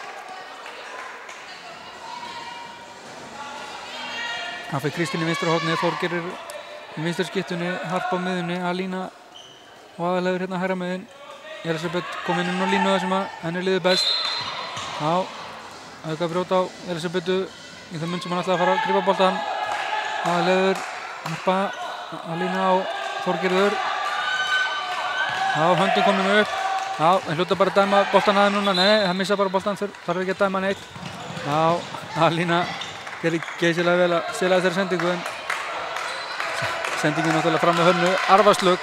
S2: Það fyrir Kristín í vinstra hornið, Þorgeir er í vinstra skiptunni, Harpa á miðunni, Alína og Aðalheður hérna hægra megin. Elisabeth kom inn á línu þar sem að henni liði best. Já, auka brjóta á Elisabethu í það mynd sem hann ætlaði að fara að grípa boltan. Aðalheður, Harpa, Alína og Þorgeirður. Já, höndin komin upp. Já, en hluta bara að dæma boltan aðeins núna. Nei, hann missa bara boltan, þarf ekki að dæma neitt. Já, Alína gerði geysilega vel að stela þessari sendingu en sendingin náttúrulega fram með Hönnu, arfaslög.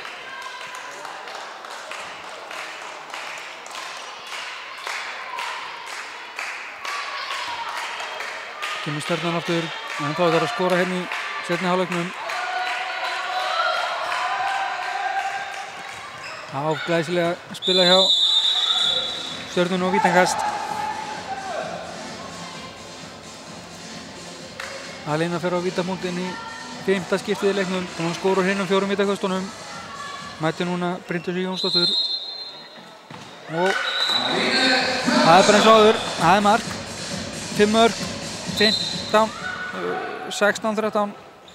S2: Kemur Stjarnan aftur, en þá þarf að skora hérna í seinni hálfleiknum. Já, glæsilega spila hjá Stjörnunni og vítankast. Alína fer á vítapunktinn í 5. skiptið í leiknum. Hún skórar hinn 4 vítakastunum. Mæti núna Bryndísi Jónsdóttur. Og það er bara eins og áður. Það er mark. 5 mörk. 15, 16, 13.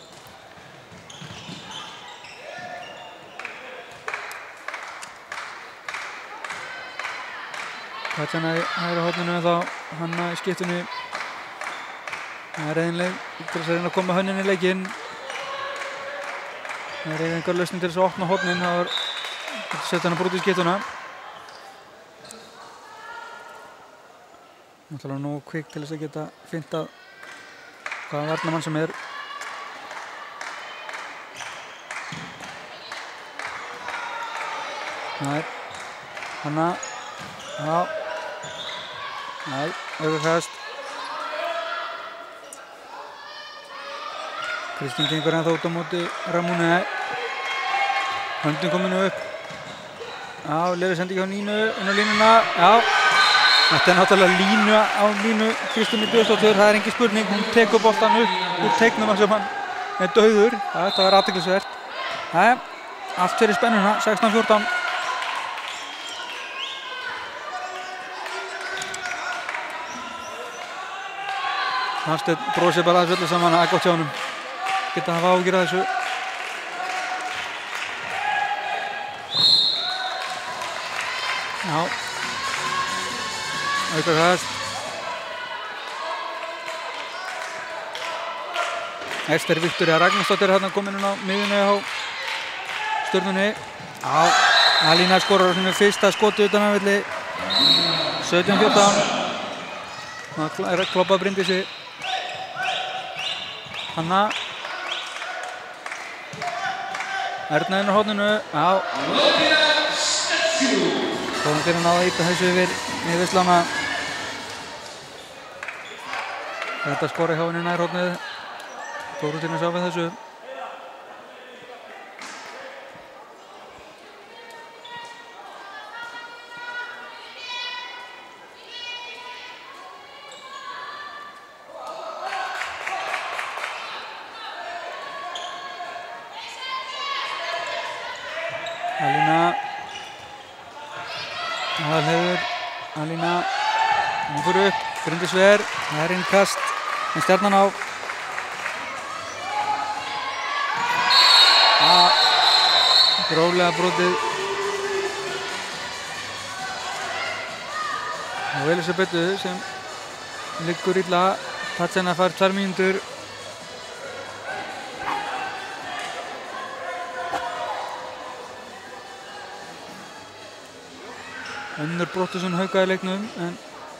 S2: Tatjana í hægra horninu en þá Hanna í skiptunni. Það er eiginlega til þess að reyna að koma Hönninni í leikinn. Það er einhver lausning til þess að opna hornin. Það var að setja hann að brúta í skiptuna. Náttúrulega nógu kvikk til þess að geta fyndað hvaða varnarmann sem er. Nei, hanna, já, nei, aukakast. Kristín gengur ennþá út á móti Ramóni, nei. Höndin kominu upp. Já, Levi sendi ekki á Nínu, inn á línuna, já. Þetta náttúrulega línu á línu Kristínu Björnsdóttur, það engin spurning, hún tekur boltan upp úr teiknum sem hann dauður. Já, þetta var athyglisvert. Jæja, allt fyrir spennuna, 16-14. Hafsteinn brosir bara aðeins öllu saman að gott hjá honum. Geta hafa áhyggjur af þessu. Já. Aukakast. Ester Viktoría Ragnarsdóttir hérna komin inn á miðjunni á Stjörnunni. Já, Alína skorar á sínu fyrsta skoti utan af velli. 17-14. Það er að kloppa Bryndísi. Hanna. Erna inn á horninu. Já. Þóðan fyrir að ná að íta þessu yfir Visslána. Þetta skora hjá henni nær hornið. Þóruðin að sjá við þessu. Alína. Aðalheiður. Alína. Hún fyrir upp. Bryndís Ver. Það er innkast. En Stjarnan á. Rólega brotið. Og Elisabethu sem liggur illa. Tatjana fær 2 mínútur. Önnur Brottusson Hauka í leiknum en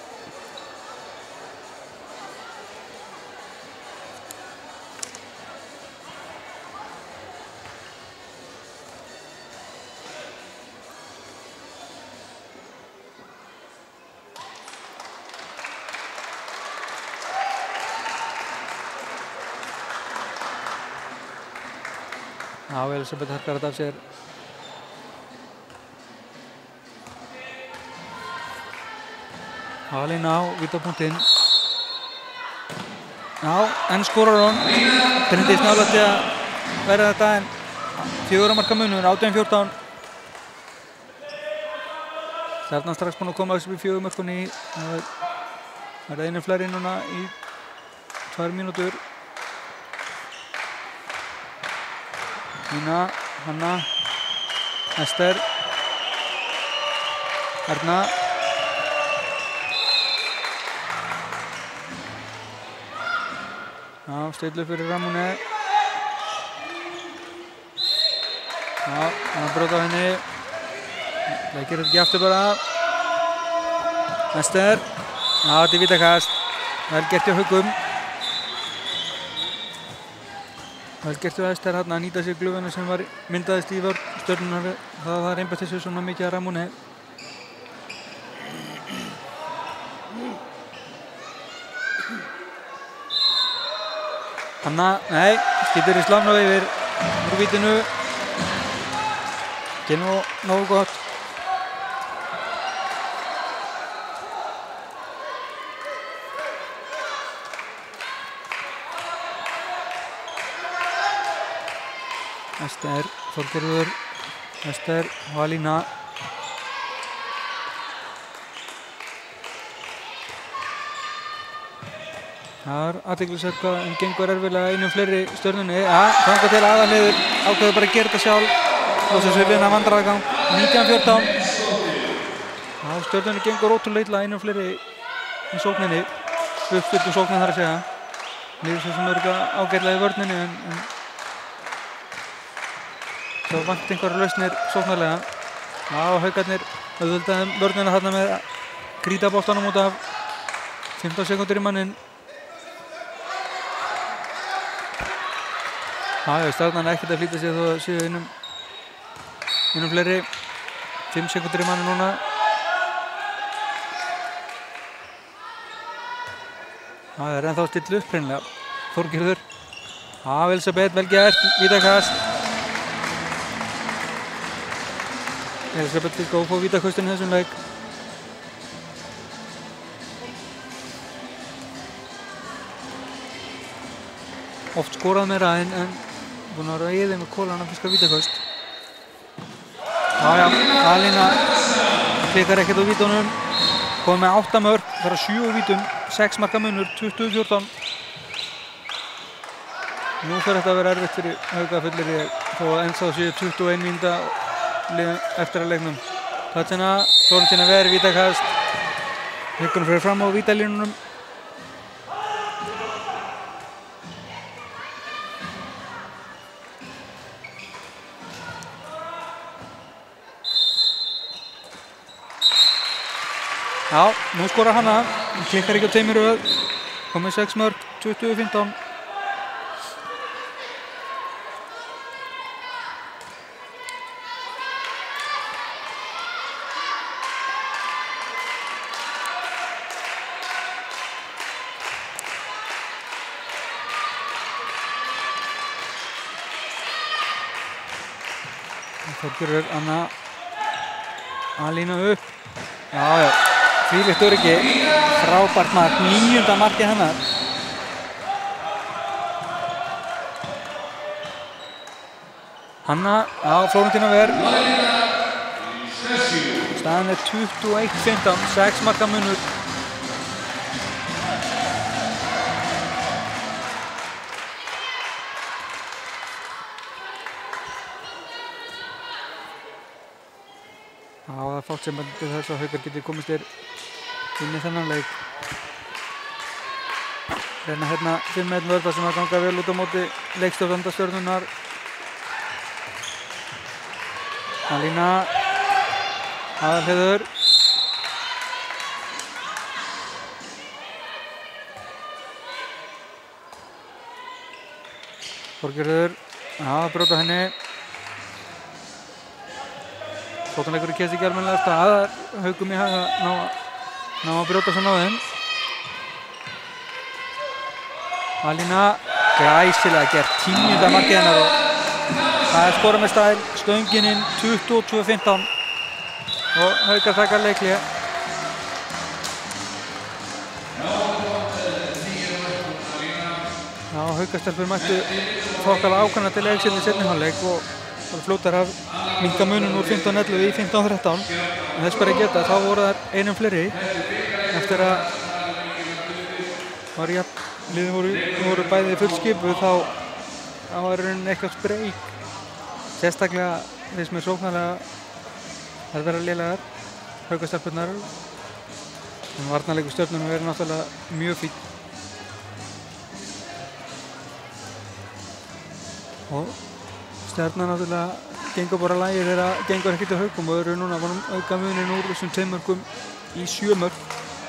S2: Já, Elisabeth harkar þetta af sér. Alína á vítapunktinn. Já, enn skorar hún. Bryndís nálægt til að verða þetta en 4 marka munur, 18-14. Stjarnan strax búin að koma þessu upp í 4 mörkunni. Það verða einu fleiri núna í 2 mínútur. Nína, Hanna, Ester, Erna. Já, stillu fyrir Ramóni. Já, hann brot á henni. Leikir þetta ekki aftur bara. Ester. Já, þetta er vítakast. Vel gert hjá Haukum. Vel gert hjá Ester hérna að nýta sér glufuna sem var myndaðist í vörn Stjörnunnar. Það var einbætt þessu svona mikið að Ramóni. Hanna, nei, skýtur í slánu yfir úr vítinu. Ekki nógu gott. Ester, Þorgerður, Ester og Alína. Það er athyglisvert hvað hún gengur erfiðlega einum fleiri Stjörnunni. Ja, þangað til Aðalheiður ákveður bara að gera þetta sjálf. Lósa sig við hennar vandræðagang. 19-14. Já, Stjörnunni gengur ótrúlega illa einum fleiri í sókninni. Uppstilltum sóknin þar að segja. Líður svo sem örgulega ágætlega í vörninni en svo vant einhverjar lausnir sóknarlega. Já, Haukarnir auðvöldaði vörnina þarna með að grýta boltanum út af 15 sekúndur í manninn. Já, Stjarnan er ekkert að flýta sig þó að séu einum fleiri. 5 sekúndur í manni núna. Það er ennþá stillu upp hreinlega. Þorgerður. Elisabeth, vel gert, vítakast. Elisabeth líka að fá vítakastinn í þessum leik. Oft skorað meira en búin að vera í þeim með kólan að fiska vítakast. Já, Alína klikar ekkert á vítunum. Komið með 8 mörk, það er 7 vítum, 6 marka munur, 20-14. Nú fer þetta að vera erfitt fyrir Haukafullir þó að ennþá séu 21 mínúta eftir að leiknum. Tatjana, Florentína Ver, vítakast. Haukarnir fyrir fram á vítalínunum. Já, nú skorar Hanna, hún klikkar ekki á tveimur í röð, komið 6 mörk, 20-15. Þorgerður Anna, Alína upp, já. Þvílíkt öryggi, frábært mark, 9. markið hennar. Hanna, Florentína Ver. Staðan er 21-15, 6 marka munur. Það er fátt sem bendir þess að Haukar geti komist inn í þennan leik. Reyna hérna 5-1 vörða sem að ganga vel út á móti leikstjórnanda Stjörnunnar. Alína, Aðalheiður. Þorgerður, brjóta henni. Þóttanleikurinn kemst ekki almennilega staðar, Haukum í haga ná að brjóta svo náðum. Alína, glæsilega gert, 10. markið hennar og það er skorað með stæl, stöngin inn 22-15 og Haukar taka leikli. Já, Haukastelpur mættu þokkala ákvæmna til leiksins í seinni hálfleik og það fljótar af minnka munum úr 15-11 í 15-13 en þess bara að geta, þá voru þar einum fleiri eftir að liðin voru bæði fullskipuð þá var raunin eitthvað spreyk sérstaklega þeir sem er sóknarlega að vera lélegar Haukastelpurnar en varnarleikur Stjörnunnar verið náttúrulega mjög fínn og Stjarnan náttúrulega gengur bara lagið þegar gengur ekkert á Haukum og eru núna að auka munin úr þessum 2 mörkum í 7 mörk.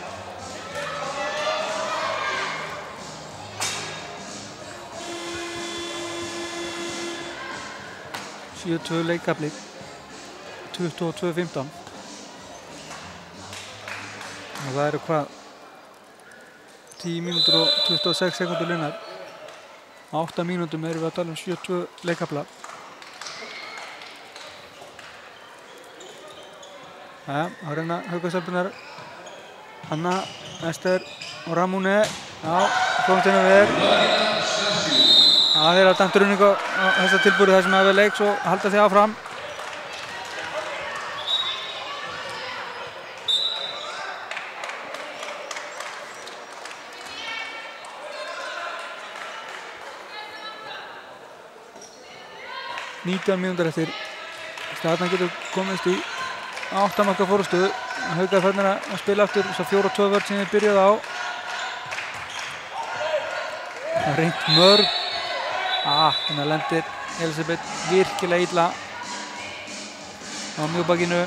S2: (7-2) leikafli, 22-15 og það eru hvað 10 mínútur og 26 sekúndur liðnar. 8 mínútum erum við að tala um 72 leikafla. Það reyna Haukastelpurnar Hanna, Ester og Ramúne. Florentína Ver. Þeir hafa dæmt running á þessa tilbúri þar sem hafa leiks og halda því áfram. (19 mínútur eftir). Stjarnan getur komist í 8 marka fórustu. Haukar fannir að spila aftur þess að 4-2 vörð sem þeir byrjuðu á. Það reynt mörg. Þannig að lendir Elisabeth virkilega illa á mjögbakinu.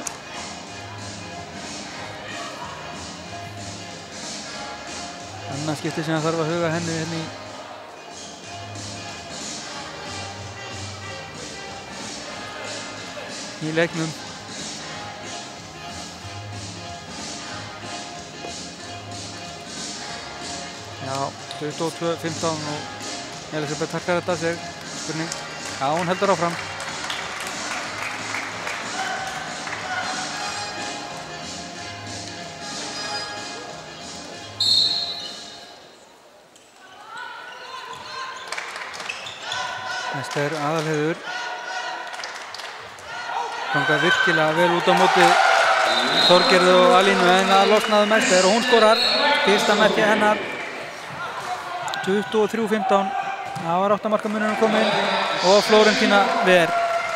S2: Annað skipti sem þarf að huga henni hérna í leiknum. Já, 22-15 og Elisabeth takkar þetta sig, spurning. Já, hún heldur áfram. Næst Aðalheiður. Ganga virkilega vel út á móti Þorgerði og Alínu en að losnaðu mest og hún skorar. Fyrsta merkið hennar. 23-15. Það var 8 marka munurinn kominn og Florentína ver.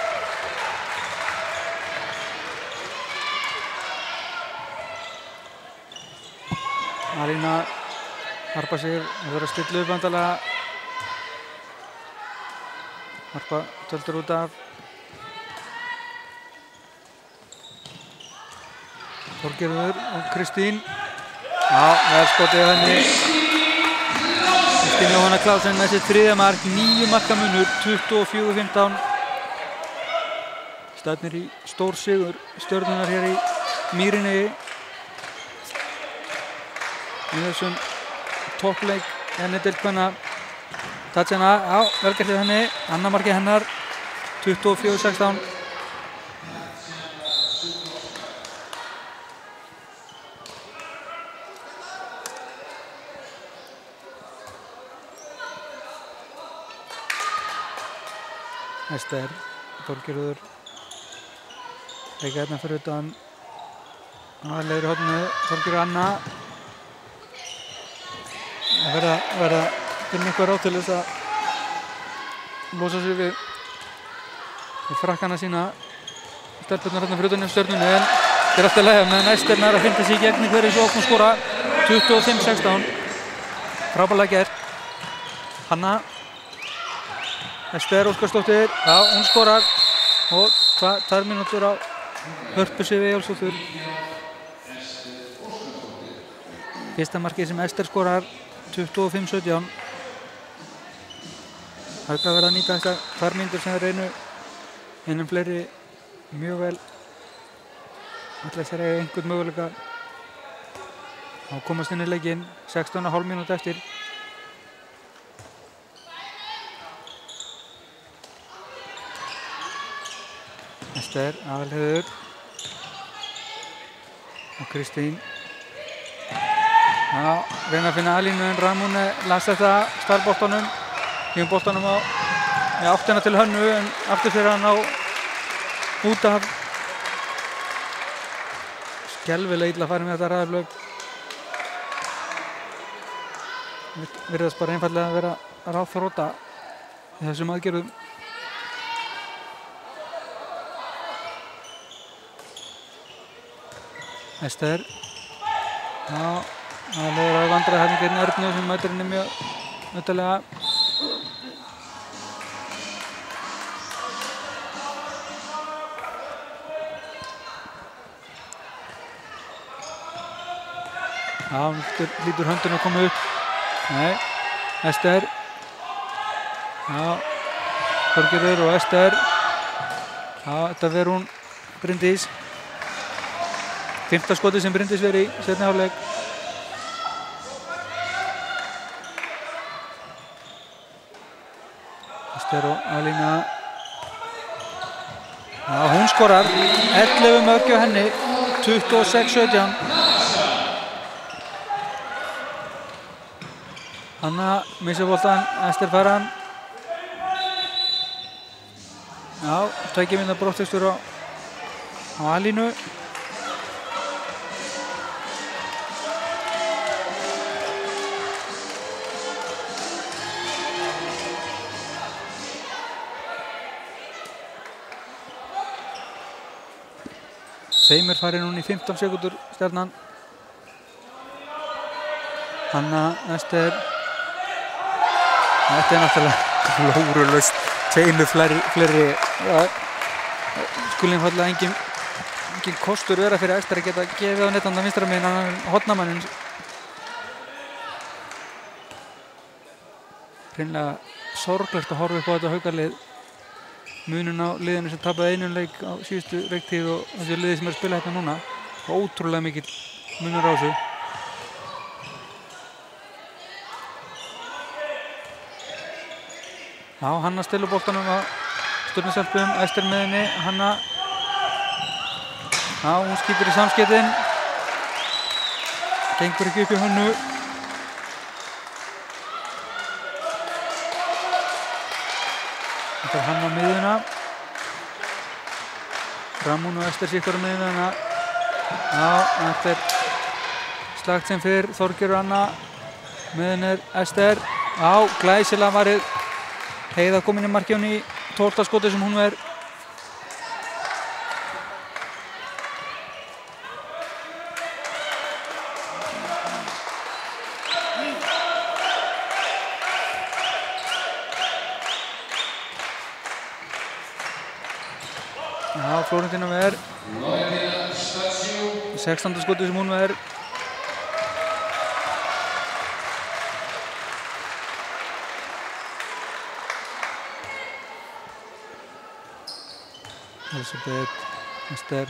S2: Alína harpa sig, það verður að stilla upp vandalega. Harpa töldur út af. Þorgerður og Kristín. Já, vel skotið henni. Kristín Jóhanna Klausen með sitt 3. mark, 9 marka munur, 24-15. Staðnir í stór sigur Stjörnunnar hér í Mýrinni. Í þessum toppleik henni deild kvenna. Tatjana, já, velgerðið henni, annað markið hennar, 24-16. Ester, Þorgerður, leika hérna fyrir utan aðleiður í horninu, Þorgerður Anna. Það verða finna eitthvað ráð til þess að losa sig við frakkana sína. Stelpurnar hérna fyrir utan í Stjörnunni en þetta alltaf leið meðan Ester nær að finna sig í gegn hverju svo opn og skora. 25-16. Frábærlega gert. Hanna. Ester Óskarsdóttir, já, hún skorar og 2 mínútur á hörpu sig við Eyjólfsdóttur. Fyrsta markið sem Ester skorar, 25-17. Það er að verða að nýta þessar 2 mínútur sem þeir reynu innum fleiri mjög vel. Ætla þess að eiga einhvern möguleika á komast inn í leikinn, 16,5 mínútur eftir. Ester, Aðalheiður og Kristín. Já, reyna að finna Alínu en Ramóne las þetta starfboltanum. Kemur boltanum á áttina til Hönnu en aftur fyrir hann á út af. Skelfilega illa að fara með þetta ræðarlög. Virðast bara einfallega að vera ráðþrota í þessum aðgerðum. Ester. Já, það leiður að vandra hérna gegn Örnu sem mætir henni mjög nöttalega. Já, lítur höndin að koma upp. Nei, Ester. Já, Þorgerður og Ester. Já, þetta verður hún Bryndís. 5. skotið sem Bryndís verið í seinni hálfleik. Ester og Alína. Já, hún skorar. 11 mörk hjá henni. 26-17. Anna missir boltan. Ester fær hann. Já, 2 mínútna brottrekstur á Alínu. Seimur farið núna í 15 sekúndur Stjarnan. Hanna, Ester. Þetta er náttúrulega glórulaust. Tveimur fleiri. Ja, skulle einfaldlega engin kostur vera fyrir Ester að geta gefið á nettanda vinstra megin annan hornamanninn. Hreinlega sorglegt að horfa upp á þetta Haukalið. Munun á liðinu sem tapaði einum leik á síðustu leiktíð og þessu liði sem er að spila hérna núna. Ótrúlega mikill munur á þessu. Já, Hanna stilur boltanum á Stjörnustelpum, Ester með henni, Hanna. Já, hún skýtur í samskeytin. Gengur ekki upp í Hönnu. Þetta Hanna á miðjuna. Ramún og Ester sikkur á miðjuna. Já, þetta slagt sem fyrr, Þorgerður Anna. Miðjun Ester. Já, glæsilega varið. Heiða komin í markið hún í 12. skoti sem hún ver. Já, Flórentína ver. 16. skoti sem hún ver. Elisabeth, Ester.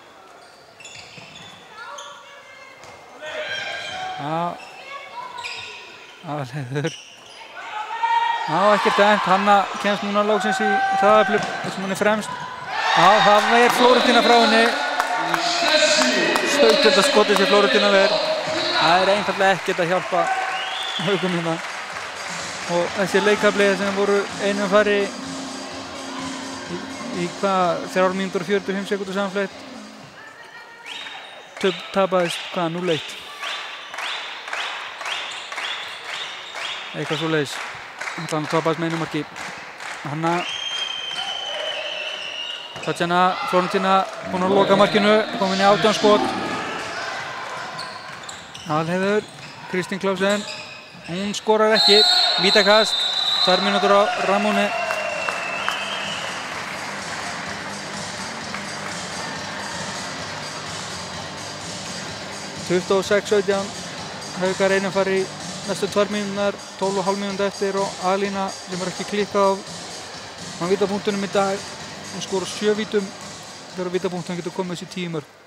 S2: Já, Aðalheiður. Já, ekkert dæmt. Hanna kemst núna lóksins í hraðafli sem hún er fremst. Já, það ver Flórentína frá henni. 17. skotið sem Flórentína ver. Það einfaldlega ekkert að hjálpa Haugum hérna. Og þessi leikafli sem voru einum fari í hvað, 3 mínútur og 45 sekúndur samfleytt. Tapaðist, hvað, 0-1. Eitthvað svoleiðis. Þannig tapaðist með einu marki. Hanna. Tatjana, Flórentína, búin að loka markinu, komin í 18 skot. Aðalheiður, Kristín Klausen. Hún skorar ekki. Vítakast, 2 mínútur á Ramóni. 26-17, Haukar einum fari í næstu 2 mínútur, 12,5 mínútur eftir og Alína sem er ekki klikkað á vítapunktunum í dag. Hún skorar 7 vítum þegar vítapunktunum getur komið þessi 10 mörk.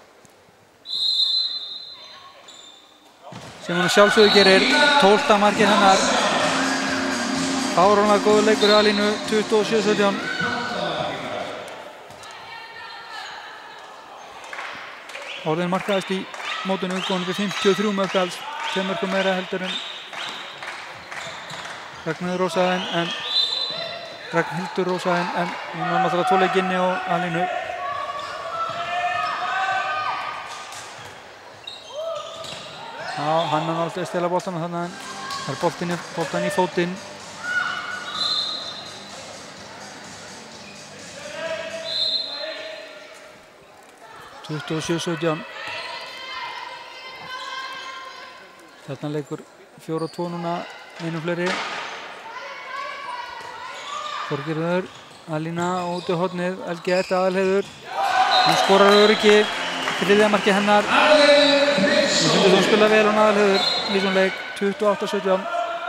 S2: Sem hún sjálfsögðu gerir 12. markið hennar. Fáránlega góður leikur í Alínu, 27-17. Orðin markaðist í mótinu uppgóðan við 53 mörk alls, 2 mörkum meira heldur en Ragnhildur Rósa en hún var náttúrulega 2 leiki inni á Alínu. Já, hann er náttúrulega að stela boltanum þannig að það er boltan í fótinn. Tuttugu og 7-17. Þarna leikur 4-2 núna, einum fleiri. Þorgerður, Alína út í hornið, Elgert, Aðalheiður. Hún skorar öryggi, 3. markið hennar. Ég finnst hún spila vel hún Aðalheiður í þessum leik, 28-17.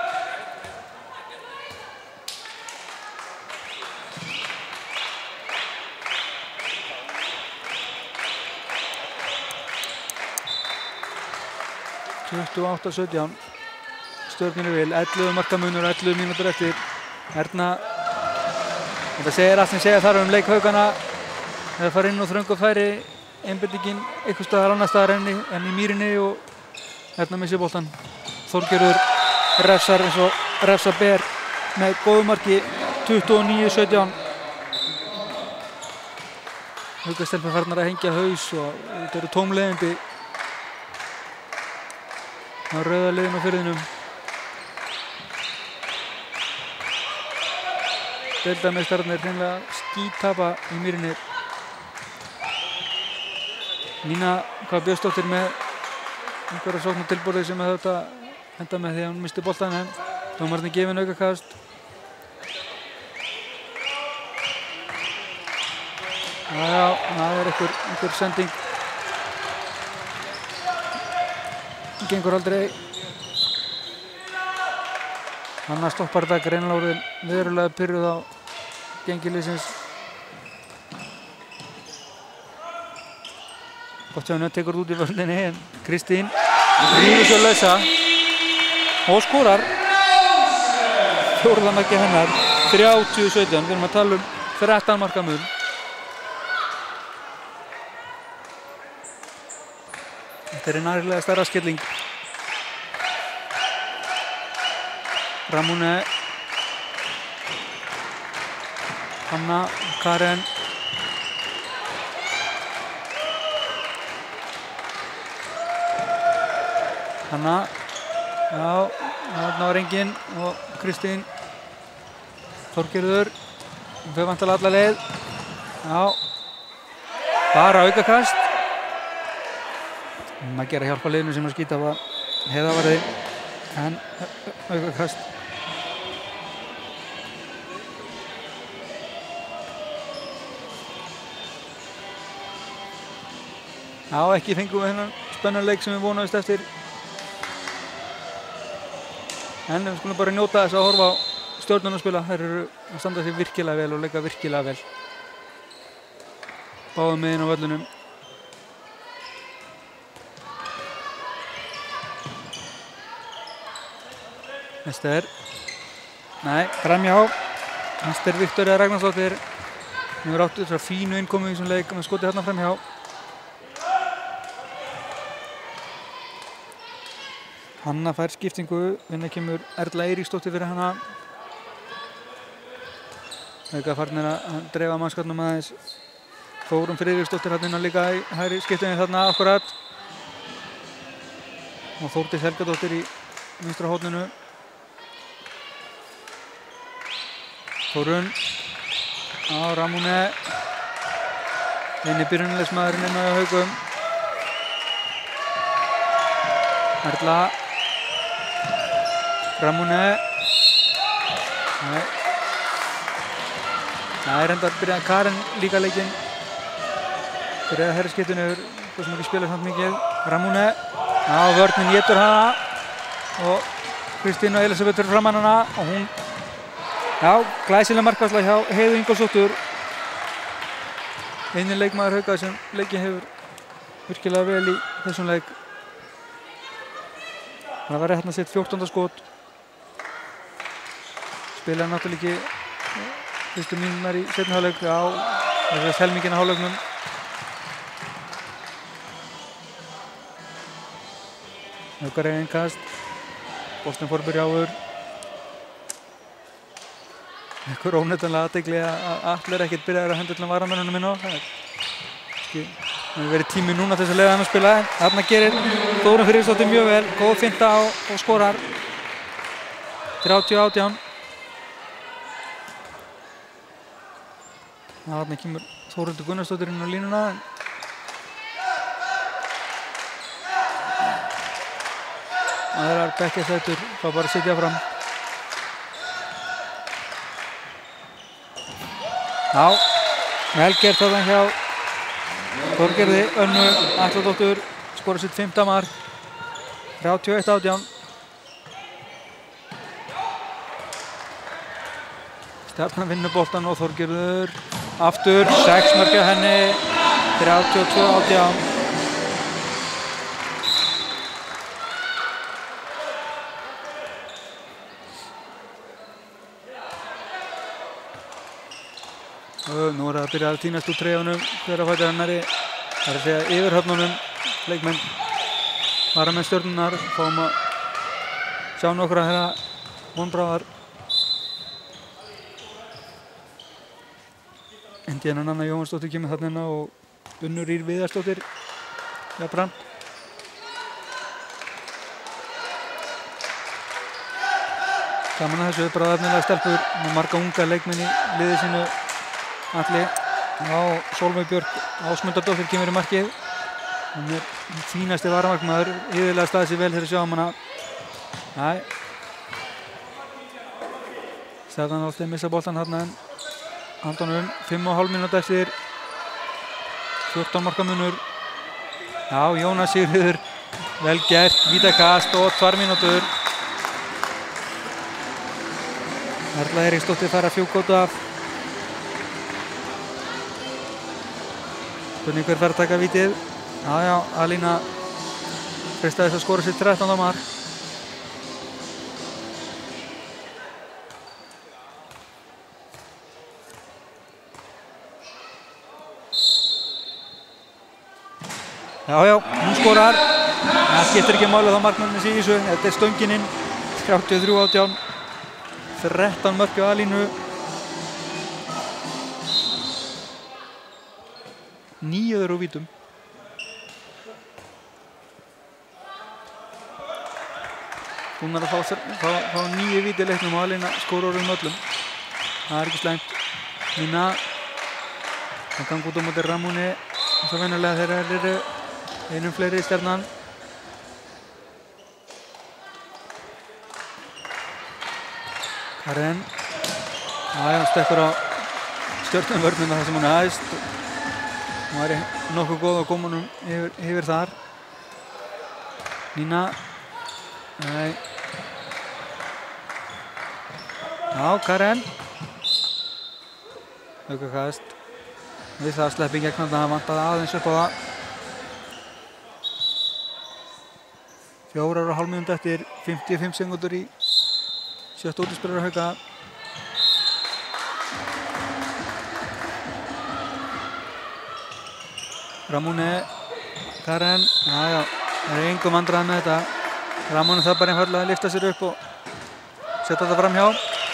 S2: Stjörnir er vil, 11 markamunur, 11 mínútur eftir. Erna, þetta segir allt sem segja þarf leik Haugana. Það fara inn og þröng og færi einbeitingin einhvers staðar annars staðar en í mýrinni og Erna missir boltan. Þorgerður refsar eins og refsa ber með góðu marki, 29-17. Haukastelpur farnar að hengja haus og þetta eru tómleiðindi á rauða liðinu á firðinum. Deildameistararnir hreinlega skítapa í mýrinni. Nína Björnsdóttir með einhverja sóknartilboði sem þetta enda með því að hún misti boltann en dómarinn gefinn aukakast. Já, það er einhver sending. Gengur aldrei. Hanna stoppar þetta greinilega orðin verulega pirruð á gengi liðsins. Gott hjá henni að tekur út í vörninni en Kristín rífur svo lausa og skorar. 4. markið hennar, 30-17, við erum að tala 13 marka mun. Þetta nærlega stærra skilling. Ramune. Hanna, Karen. Hanna. Já, þarna var enginn og Kristín. Þorgerður. Þau vantar alla leið. Já. Bara aukakast. Að gera hjálpa liðinu sem að skýta var Heiðavarði en aukakast. Já, ekki fengum við þennan spennanleik sem við vonaðist eftir. En við skulum bara njóta þess að horfa á Stjörnuna spila. Þær eru að standa sig virkilega vel og leika virkilega vel. Báðum megin á völlunum. Ester. Nei, framhjá. Ester Viktoría Ragnarsdóttir. Hún hefur átt þessar fínu innkomu í þessum leik með skotið hérna framhjá. Hanna fær skiptingu, vinna kemur Erla Eiríksdóttir fyrir hana. Auka farnir að dreifa mannskapnum aðeins. Þórunn Friðriksdóttir hann innan líka í hægri skiptingu þarna akkurat. Og Þórdís Helgadóttir í vinstra horninu. Þórunn á Ramune. Eini byrjunarliðsmaðurinn inn á Haugum. Erla. Ramune. Nei. Það reyndar byrjaði Karen líka leikinn. Byrjaði herri skiptinu yfir, svo sem ekki spila samt mikið. Ramune. Já, vörnin étur hana. Og Kristín og Elisabeth fyrir framan hana. Og hún, já, glæsileg markvarsla hjá Heiðu Ingólfsdóttur. Eini leikmaður Hauka sem leikið hefur virkilega vel í þessum leik. Það var hérna sitt 14. skot. Spilaði náttúrulega ekki fyrstu mínúturnar í seinni hálfleik. Já, það er helminginn á hálfleiknum. Haukar er innkast. Boltinn fór byrjáður. Ekkur óneitanlega athygli að Atli er ekkert byrjaður að henda öllum varamönnunum inn á. Það hefur verið tími núna þess að leiða hann að spila. Þarna gerir Þórunn Friðriksdóttir mjög vel. Góð finta og skorar. 30-18. Þarna kemur Þórhildur Gunnarsdóttir inn á línuna. Aðrar bekkjarsætur fá bara að sitja fram. Já, vel gert þarna hjá Þorgerði Önnu Atladóttur. Skorar sitt 5. mark. 31-18. Stjarnan vinnur boltan og Þorgerður aftur. 6 mörk hjá henni. 32-18. Nú er það að byrja að tínast úr treyjunum þegar að fæta hennari. Það er að segja yfirhöfnunum, leikmenn, varamenn Stjörnunnar. Fáum að sjá nokkra þeirra vonbragðar. Indiana Nanna Jóhannsdóttir kemur þarna inn á og Unnur Ýr Viðarsdóttir jafnframt. Gaman að þessu bara efnilega stelpur með marga unga leikmenn í liði sínu. Atli og Sólveig Björk Ásmundardóttir kemur í markið. Hún er fínasti varamarkmaður, yfirlega staðið sér vel þegar við sjáum hana. Næ. Stjarnan átti að missa boltan þarna en Antonun, 5,5 mínútur eftir. 14 marka munur. Já, Jónas Sigríður, vel gert, vítakast og 2 mínútur. Erla Eiríksdóttir fær að fjúkóta af. Spurning hver fær að taka vítið. Já, Alína freistaði þess að skora sitt 13. mark. Já, hún skorar. Það skiptir ekki máli þá markmannir sig í þessu. Þetta er stöngininn. 33-18. 13 mörk á A-línu. 9 þeirra úr vítum. Hún er að fá 9 víti í leiknum og A-lína skorar úr öllum. Það er ekki slæmt. Nína. Það gangi út á móti Ramóni. Svo venjulega þegar eru einum fleiri í stjarnan. Karen. Já, stekkur á stjörnumvörnum þar sem hún er hæst. Hún væri nokkuð góð á gómanum yfir þar. Nína. Nei. Já, Karen. Aukakast. Við það sleppi gegn hann, það vantaði aðeins upp á það. 4,5 mínútur eftir 55 sekúndur í sjötta útispilur Hauka. Ramóni, Karen, já, það er engum vandræði með þetta. Ramóni þarf bara einfaldlega að lyfta sér upp og setja þetta fram hjá.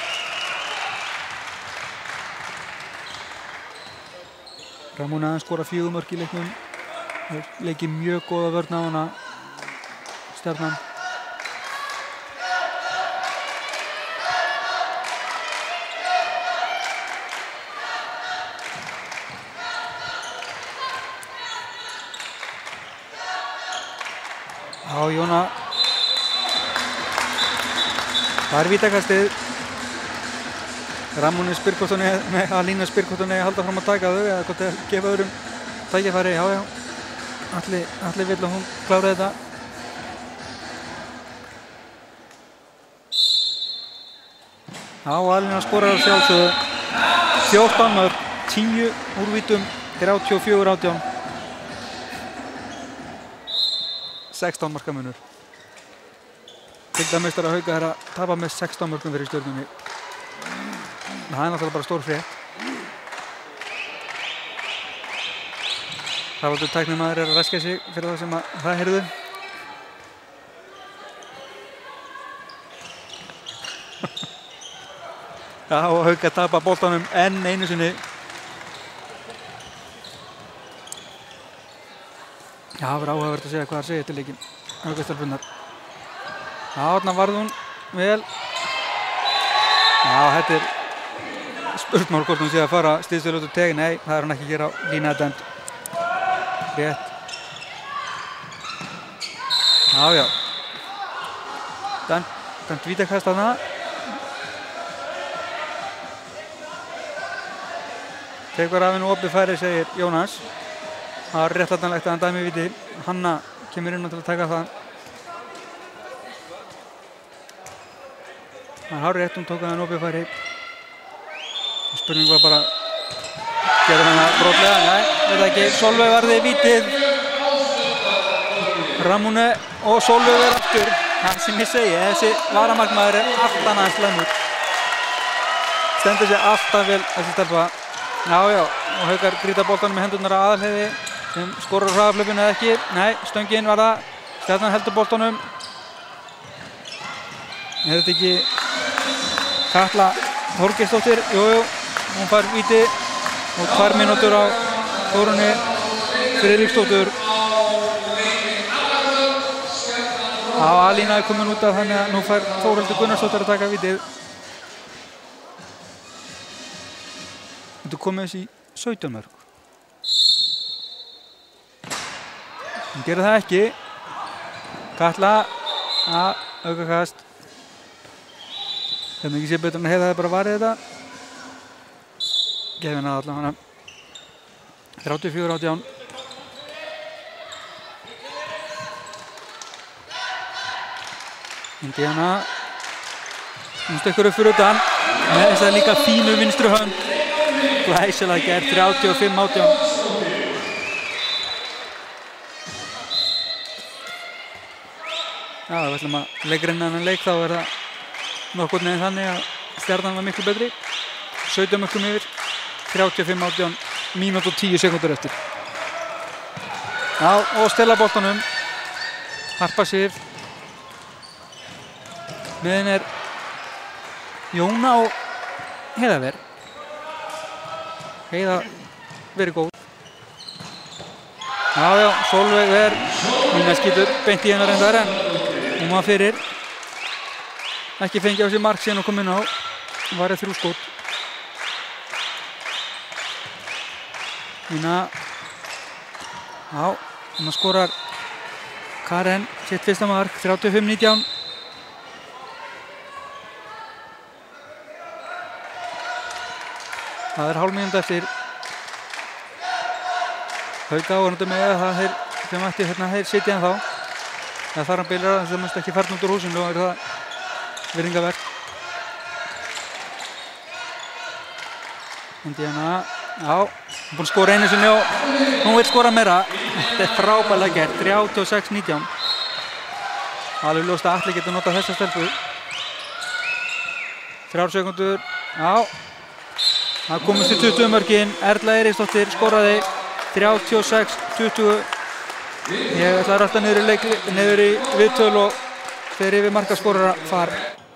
S2: Ramóni aðeins skora 4 mörk í leiknum. Leikir mjög góða vörn á hana, stjarnan. Já, Jóna. Það er vítakastið. Ramóni spyr hvort hún er að lína spyr hvort hún er að halda fram að taka þau eða hvort það gefa öðrum tækifæri. Já. Allir vill að hún klára þetta. Já, Alína skorar á sjálfsögðu. 14 mörk, 10 úr vítum, 34-18. 16 marka munur. Deildarmeistari Hauka er að tapa með 16 mörkum fyrir Stjörnunni. Það er náttúrulega bara stór frétt. Hrafaldur tæknimaður er að ræskja sig fyrir það sem að það heyrðu. Já, og Hauka tapa boltanum enn einu sinni. Já, það verður áhugavert að segja hvað það segir til leikinn. Haukastelpunnar. Já, þarna varð hún vel. Já, þetta er spurning hvort hún sé að fara stiðstölu út úr teg. Nei, það er hún ekki hér á lína dæmd. Rétt. Já. Dæmt vítakast þarna. Tekur af hennu opið færi, segir Jónas. Það er réttlætanlegt að hann dæmi víti. Hanna kemur inn til að taka það. Það er hárrétt, hún tók að hann opið færi. Spurning var bara, gerum hann það brotlega? Nei, veit ekki. Solveig varði vítið. Ramóni og Solveig er aftur. Það sem ég segi, þessi varamarkmaður er alltaf næst slæmur. Stendur sér alltaf vel þessi stelpa. Já, og Haukar gríta boltanum með hendurnar að Aðalheiði sem skorar hraðaflaupinu eða ekki. Nei, stöngin var það. Stjarnan heldur boltanum. Er þetta ekki Katla Þorgeirsdóttir? Jú, hún fær víti og 2 mínútur á Þórunni Friðriksdóttur. Já, Alína er komin út af þannig að nú fær Þórhildur Gunnarsdóttir að taka vítið. Þetta komið þessi 17 mörk. Hún gerir það ekki. Katla, aukakast. Hérna ekki sé betur en að Heiða hefði bara varið þetta. Gefið henni allavega. 34-18. Indiana. Hún stekkur upp fyrir utan. Með þess að líka fínu vinstru hönd. Glæsilega gert, 35-18. Já, ef við ætlum að leikrinna þennan leik þá er það nokkurn veginn þannig að Stjarnan var miklu betri. 17 mörkum yfir, 35-18, mínútu og 10 sekúndur eftir. Já, og stela boltanum. Harpa Sif. Miðin Jóna og Heiða Ver. Heiða verið góð. Já, Sólveig Ver. Mína skýtur beint í hennar reyndar en hún var fyrir. Ekki fengið á sig mark síðan og kom inn á. Varði 3 skot. Mína. Já, hún skorar Karen sitt fyrsta mark, 35-19. Það hálf mínúta eftir. Hauka vonandi með að það þeim ætti þeir sitja en þá. Það þarf hann bílar að það mest ekki fara út úr húsinu og það virðingaverk. Indiana, já, hún búinn að skora einu sinni og hún vill skora meira. Þetta frábærlega gert, 36-19. Alveg ljóst að Atli getur notað þessa stelpu. 3 sekúndur, já. Það komist í 20 mörkin, Erla Eiríksdóttir skoraði 36-20. Ég ætla að rætta niður í viðtöl og fer yfir markaskorara far.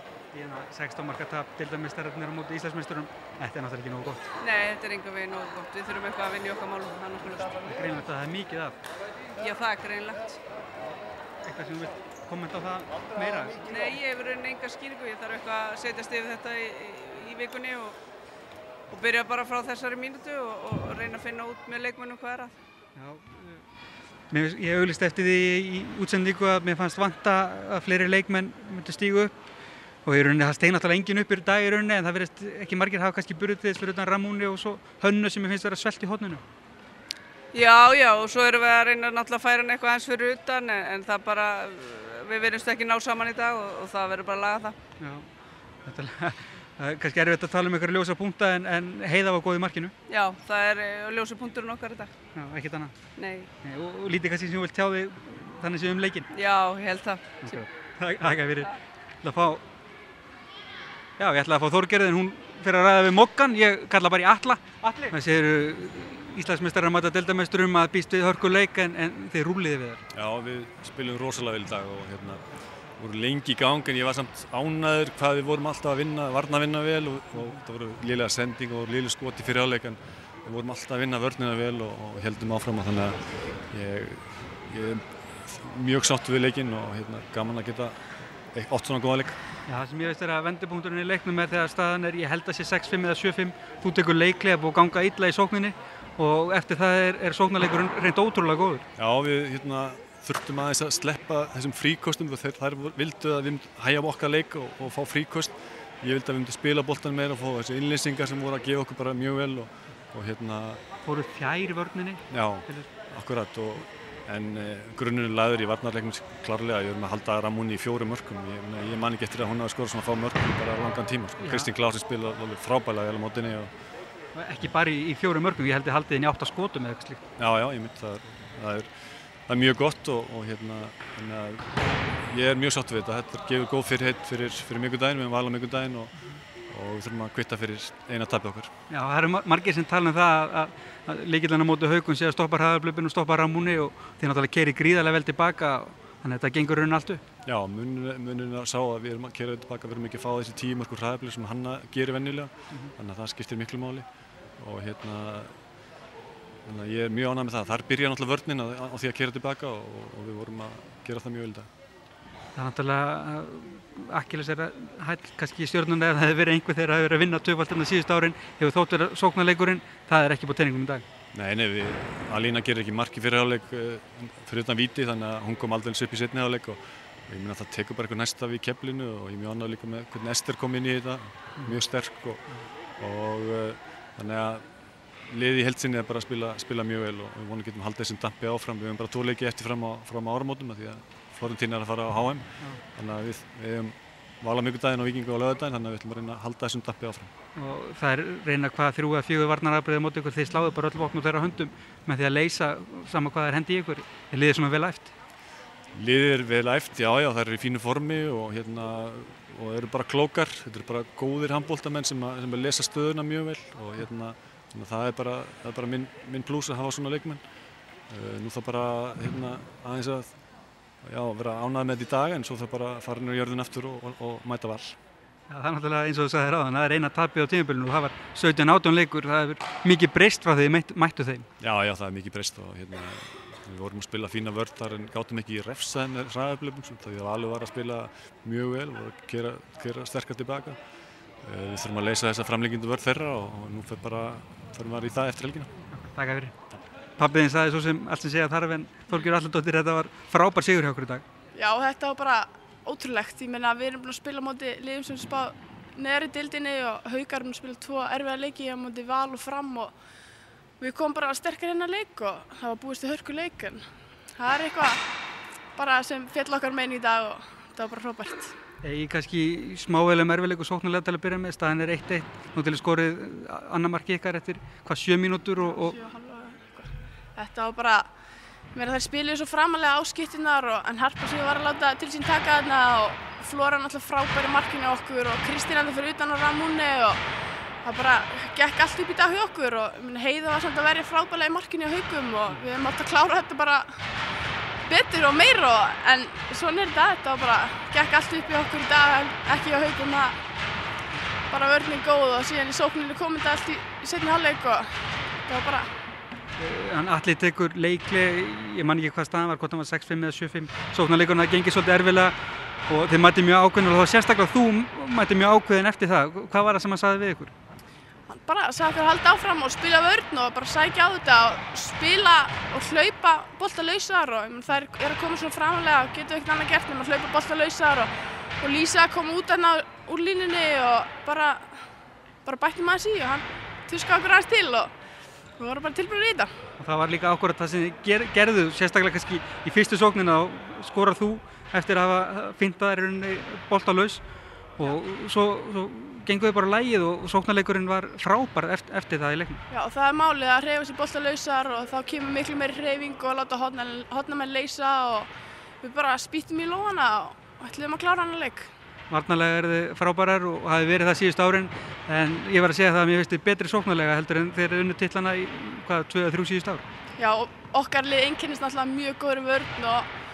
S2: 16 marka tap, deildarmeistararnir á móti Íslandsmeisturum. Þetta náttúrulega ekki nógu gott.
S4: Nei, þetta engan veginn nógu gott. Við þurfum eitthvað að vinna í okkar málum, það nokkuð ljóst.
S2: Það greinilegt að það mikið af.
S4: Já, það greinilegt.
S2: Eitthvað sem þú vilt kommenta á það meira?
S4: Nei, ég hefur raunin enga skýringu. Ég þarf eitthvað að setjast yfir þetta í vikunni og byrja bara frá þessari mínútu og reyna að finna út með leikmönnum hvað að.
S2: Já, ég auglýsti eftir því í útsendingu að mér fannst vanta að fleiri leikmenn myndi stígu upp. Og í rauninni það steig náttúrulega enginn upp í dag í rauninni en það virðist ekki margir hafa kannski burði til þess fyrir utan Ramúni og svo Hönnu sem ég finnst vera svelt í horninu.
S4: Já, og svo erum við að reyna náttúrulega að færa hann eitthvað eins fyrir utan en það bara, við verðumst ekki ná saman í dag og það verður bara að laga það.
S2: Já, það er kannski erfitt að tala um einhverja ljósa punkta en Heiða var góð í markinu.
S4: Já, það ljósi punkturinn okkar í dag.
S2: Já, ekkert annað.
S4: Nei.
S2: Og lítið kannski sem þú vilt tjá þig þannig séu leikinn.
S4: Já, ég held það.
S2: Þakka fyrir að fá. Já, ég ætlaði að fá Þorgerði en hún fyrir að ræða við Moggan, ég kalla bara í Atla. Atli? Þessi eru Íslandsmeistarar að mæta deildarmeisturum að býst við hörkuleik en þeir rúliði við þær.
S5: Já, við spilum rosalega vel í dag og voru lengi í gang en ég var samt ánæður hvað við vorum alltaf að vinna, varna að vinna vel og það voru lélega sending og lélega skoti fyrir hálfleik en við vorum alltaf að vinna vörnina vel og heldum áfram og þannig að ég er mjög sáttur við leikinn og gaman að geta átt svona góða leik.
S2: Já, það sem ég veist að vendipunkturinn í leiknum þegar staðan ég held að sé 6-5 eða 7-5, þú tekur leiklega búið að ganga illa í sókninni og eftir það er sóknarleikurinn reynd ótrúlega góður.
S5: Já, við þurftum aðeins að sleppa þessum fríkostum og þær vildu að við myndum hægja okkar leik og fá fríkost. Ég vildi að við myndum spila boltan meira og fá þessi innlýsingar sem voru að gefa okkur bara mjög vel og
S2: Fóru fjær í vörninni?
S5: Já, akkurat en grunnurinn lagður í varnarleiknum klárlega. Ég með að halda Ramúni í 4 mörkum. Ég man ekki eftir að hún hafi skorað svona fá mörkum bara langan tíma. Kristín Klásin spilaði alveg frábærlega vel á mótinni.
S2: Ekki bara í 4 mörkum, ég held að haldið inn í 8 skotum eða eitthvað slíkt.
S5: Já, ég mynd það er mjög gott og ég er mjög sáttur við þetta. Þetta gefur góð fyrirheit fyrir miðvikudaginn, við höfum val á miðvikudaginn og við þurfum að kvitta fyrir eina tapið okkar. Já,
S2: það eru margir sem tala um það að lykillinn á móti Haukum sé að stoppa hraðarblöpinn og stoppa Ramúni og þeir náttúrulega keyra gríðarlega vel tilbaka þannig að þetta gengur raunin allt upp.
S5: Já, munurinn sá að við erum að keyra tilbaka, við erum ekki að fá þessi 10 mörkur hraðarblöp sem hann gerir venjulega, þannig að það skiptir miklu máli og þannig að ég er mjög ánægður með það. Þar byrjar náttúrulega vörnin á því að keyra tilbaka og við vorum að gera það mjög vel í dag.
S2: Það er náttúrulega Akkilesarhæll kannski í Stjörnunni ef það hefði verið einhver þegar það hefði verið að vinna tvöfalt síðustu árin, hefur þótt verið sóknarleikurinn, það er ekki búið teiningum í dag.
S5: Nei, Alína gerir ekki mark í fyrri hálfleik fyrir utan víti þannig að hún kom aldrei upp í seinni hálfleik og ég meina það tekur bara eitthvað næsta við keflinu og ég er mjög ánægður líka með hvernig Ester kom inn í þetta, mjög sterk og þannig að liðið í heild sinni er bara að spila mjög vel og við vonum getum haldið þessum dampi áfram. Við höfum bara 2 leiki eftir fram á áramótum því að Florentín er að fara á HM þannig að við höfum val á miðvikudaginn og Víkingu á laugardaginn þannig að við ætlum að reyna að halda þessum dampi áfram.
S2: Og það reyna 3 eða 4 varnarafbrigði móti ykkur, þið sláðu bara öll vopn úr þeirra höndum með því að leysa sama hvað er hendi í ykkur. Er liðið svona vel æft?
S5: Liðið er vel æft, já, það eru í fínu formi og eru bara klókar. Þetta eru bara góðir handboltamenn sem lesa stöðuna mjög vel og það er bara minn plús að hafa svona leikmenn. Nú þarf bara aðeins að vera ánægð með þetta í dag en svo þarf bara að fara inn á jörðin aftur og mæta Val.
S2: Já, það náttúrulega eins og þú sagðir áðan, það eina tapið á tímabilinu og það var 17-18 leikur, það hefur mikið breyst frá því mættu þeim. Já,
S5: það er mikið breyst og við vorum að spila fína vörn þar en gátum ekki í refsa með hraðaupplöpum því að Valur var að spila mjög vel og gera sterkar tilbaka. Við þurfum að leysa þessa framlengjandi vörn þeirra og nú förum við í það eftir helgina.
S2: Takk fyrir. Pabbi þinn sagði svo sem allt sem segja þarf en Þorgerður Atladóttir, þetta var frábær sigur hjá okkur í dag.
S6: Já, þetta var bara ótrúlegt. Ég meina, við erum búin að spila á móti liðum sem spá neðri deildinni og Haukar erum að spila 2 erfiða leiki á móti Val og Fram og við komum bara sterkar inn að leik og það var búist til hörkuleik en það er eitthvað bara sem féll okkar megin í dag og það var bara frábært.
S2: Í kannski smávegulegum erfiðleik og sóknarlega til að byrja með, staðan er 1-1, nú til að skorið annað marki ykkar eftir 7 mínútur og
S6: 7,5 Þetta var bara, þær spiluðu svo framalega á skiptinnar en Harpa sig var að láta til sín taka þarna og Flóra náttúrulega frábæri markinu okkur og Kristín enda fyrir utan á Ramúni og það bara gekk allt upp í dag hjá okkur og Heiða var samt að verja frábælega í markinu á Haukum og við hefum átt að klára þetta bara betur og meira en svona er þetta var bara, gekk allt upp í okkur í dag, ekki á Haukum, bara vörnin góð og síðan í sókninu kom þetta allt í seinni hálfleik og það var bara
S2: Atli tekur leikli, ég man ekki hvað staðan var, hvort hann var 6-5 eða 7-5. Sóknarleikurinn það gengið svolítið erfiðlega og þeir mættu mjög ákveðin og þá sérstaklega þú mættu mjög ákveðin eftir það. Hvað var það sem hann sagði við ykkur?
S6: Hann bara sagði okkur að halda áfram og spila vörn og bara sækja á þetta og spila og hlaupa boltalausar og þær eru að koma svona framalega og getur ekkert annað gert nema að hlaupa boltalausar og Lísa kom út úr línunni og bara bætti maður sig og hann tuskaði okkur aðeins til og við vorum bara tilbúin í þetta.
S2: Og það var líka ákvörðat það sem þið gerðu, sérstaklega kannski í fyrstu sóknina og skorar þú eftir að hafa fintað í rauninni boltalaus og svo gengur þið bara lagið og sóknarleikurinn var frábær eftir það í leiknum.
S6: Já, og það er málið að hreyfa sér boltalausar og þá kemur miklu meiri hreyfing og láta hornamenn leysa og við bara spýttum í lófana og ætluðum að klára annan leik.
S2: Varnarlega eru þið frábærar og hafi verið það síðustu árin en ég var að segja það að mér finnst þið betri sóknarlega heldur en þeir unnu titlana í 2-3 síðustu ár.
S6: Já, og okkar lið einkennist náttúrulega mjög góður vörn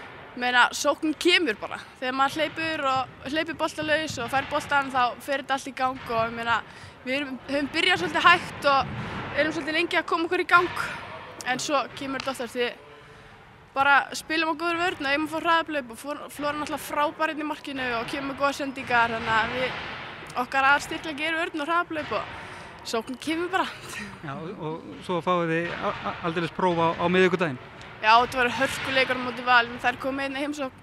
S6: og sóknin kemur bara. Þegar maður hleypur boltalaus og fær boltan þá fer þetta allt í gang og við höfum byrjað svolítið hægt og erum svolítið lengi að koma okkur í gang en svo kemur þetta oftast því bara spilum á góður vörn og eigum að fá hraðaplaup og Flóra náttúrulega frábær inn í markinu og kemur með góða sendingar þannig að okkar aðalstyrkleiki eru vörn og hraðaplaup og sóknin kemur bara.
S2: Já, og svo fáið þið aldeilis prófa á miðvikudaginn.
S6: Já, þetta var hörkuleikar á móti Val, þær komu einnig heimsókn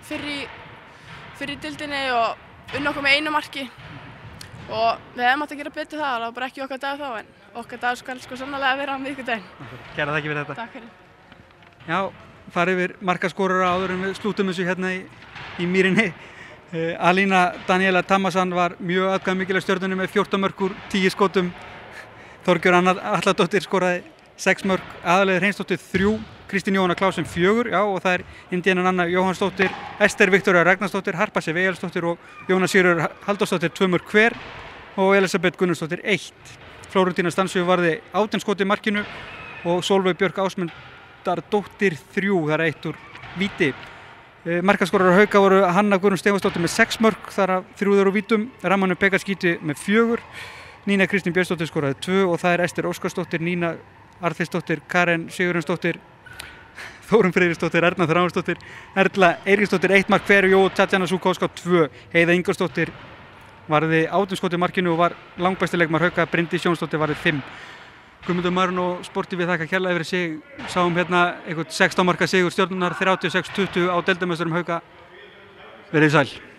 S6: fyrr í deildinni og unnu okkur með 1 marki og við hefum átt að gera betur það var bara ekki okkar dag þá en okkar dag skal sko sannarlega vera á miðvikudaginn.
S2: Kærar þakkir fyrir þetta.
S6: Takk fyrir.
S2: Já, farið yfir markaskorara áður en við slúttum þessu hérna í Mýrinni. Alína Daniela Tamasan var mjög atkvæðamikil á Stjörnunni með 14 mörk úr 10 skotum. Þorgerður Atladóttir skoraði 6 mörk, Aðalheiður Hreinsdóttir 3, Kristín Jóhanna Klausen 4, já og það er Indíana Nanna Jóhannsdóttir, Ester Viktoría Ragnarsdóttir, Harpa Sif Eyjólfsdóttir og Jóna Sigríður Halldórsdóttir 2 mörk hver og Elisabeth Gunnarsdóttir 1. Flórutína Stansfjörð varði 18 skot í markinu og Sólveig Björk Ásmundardóttir 3, það er 1 úr víti. Markaskorarar Hauka voru Hanna Guðrún Stefánsdóttir með 6 mörk, þar af 3 úr vítum, Ramanu Pekarskíti með 4, Nína Kristín Björnsdóttir skoraði 2 og það er Ester Óskarsdóttir, Nína Arnþeirsdóttir, Karen Sigurjónsdóttir, Þórunn Friðriksdóttir, Erna Þráinsdóttir, Erla Eiríksdóttir 1 mark hver og Tatjana Súkovska 2. Heiða Ingolsdóttir varði 18 skot í markinu og var langbæsti leikmaður Hauka, Bryndís Jónsdóttir varði 5. Guðmundur Marin og Sporti við þakka kærlega fyrir sig. Sáum hérna einhvern 16 marka sigur Stjörnunnar 36-20 á deildarmeisturum Hauka. Verið sæl.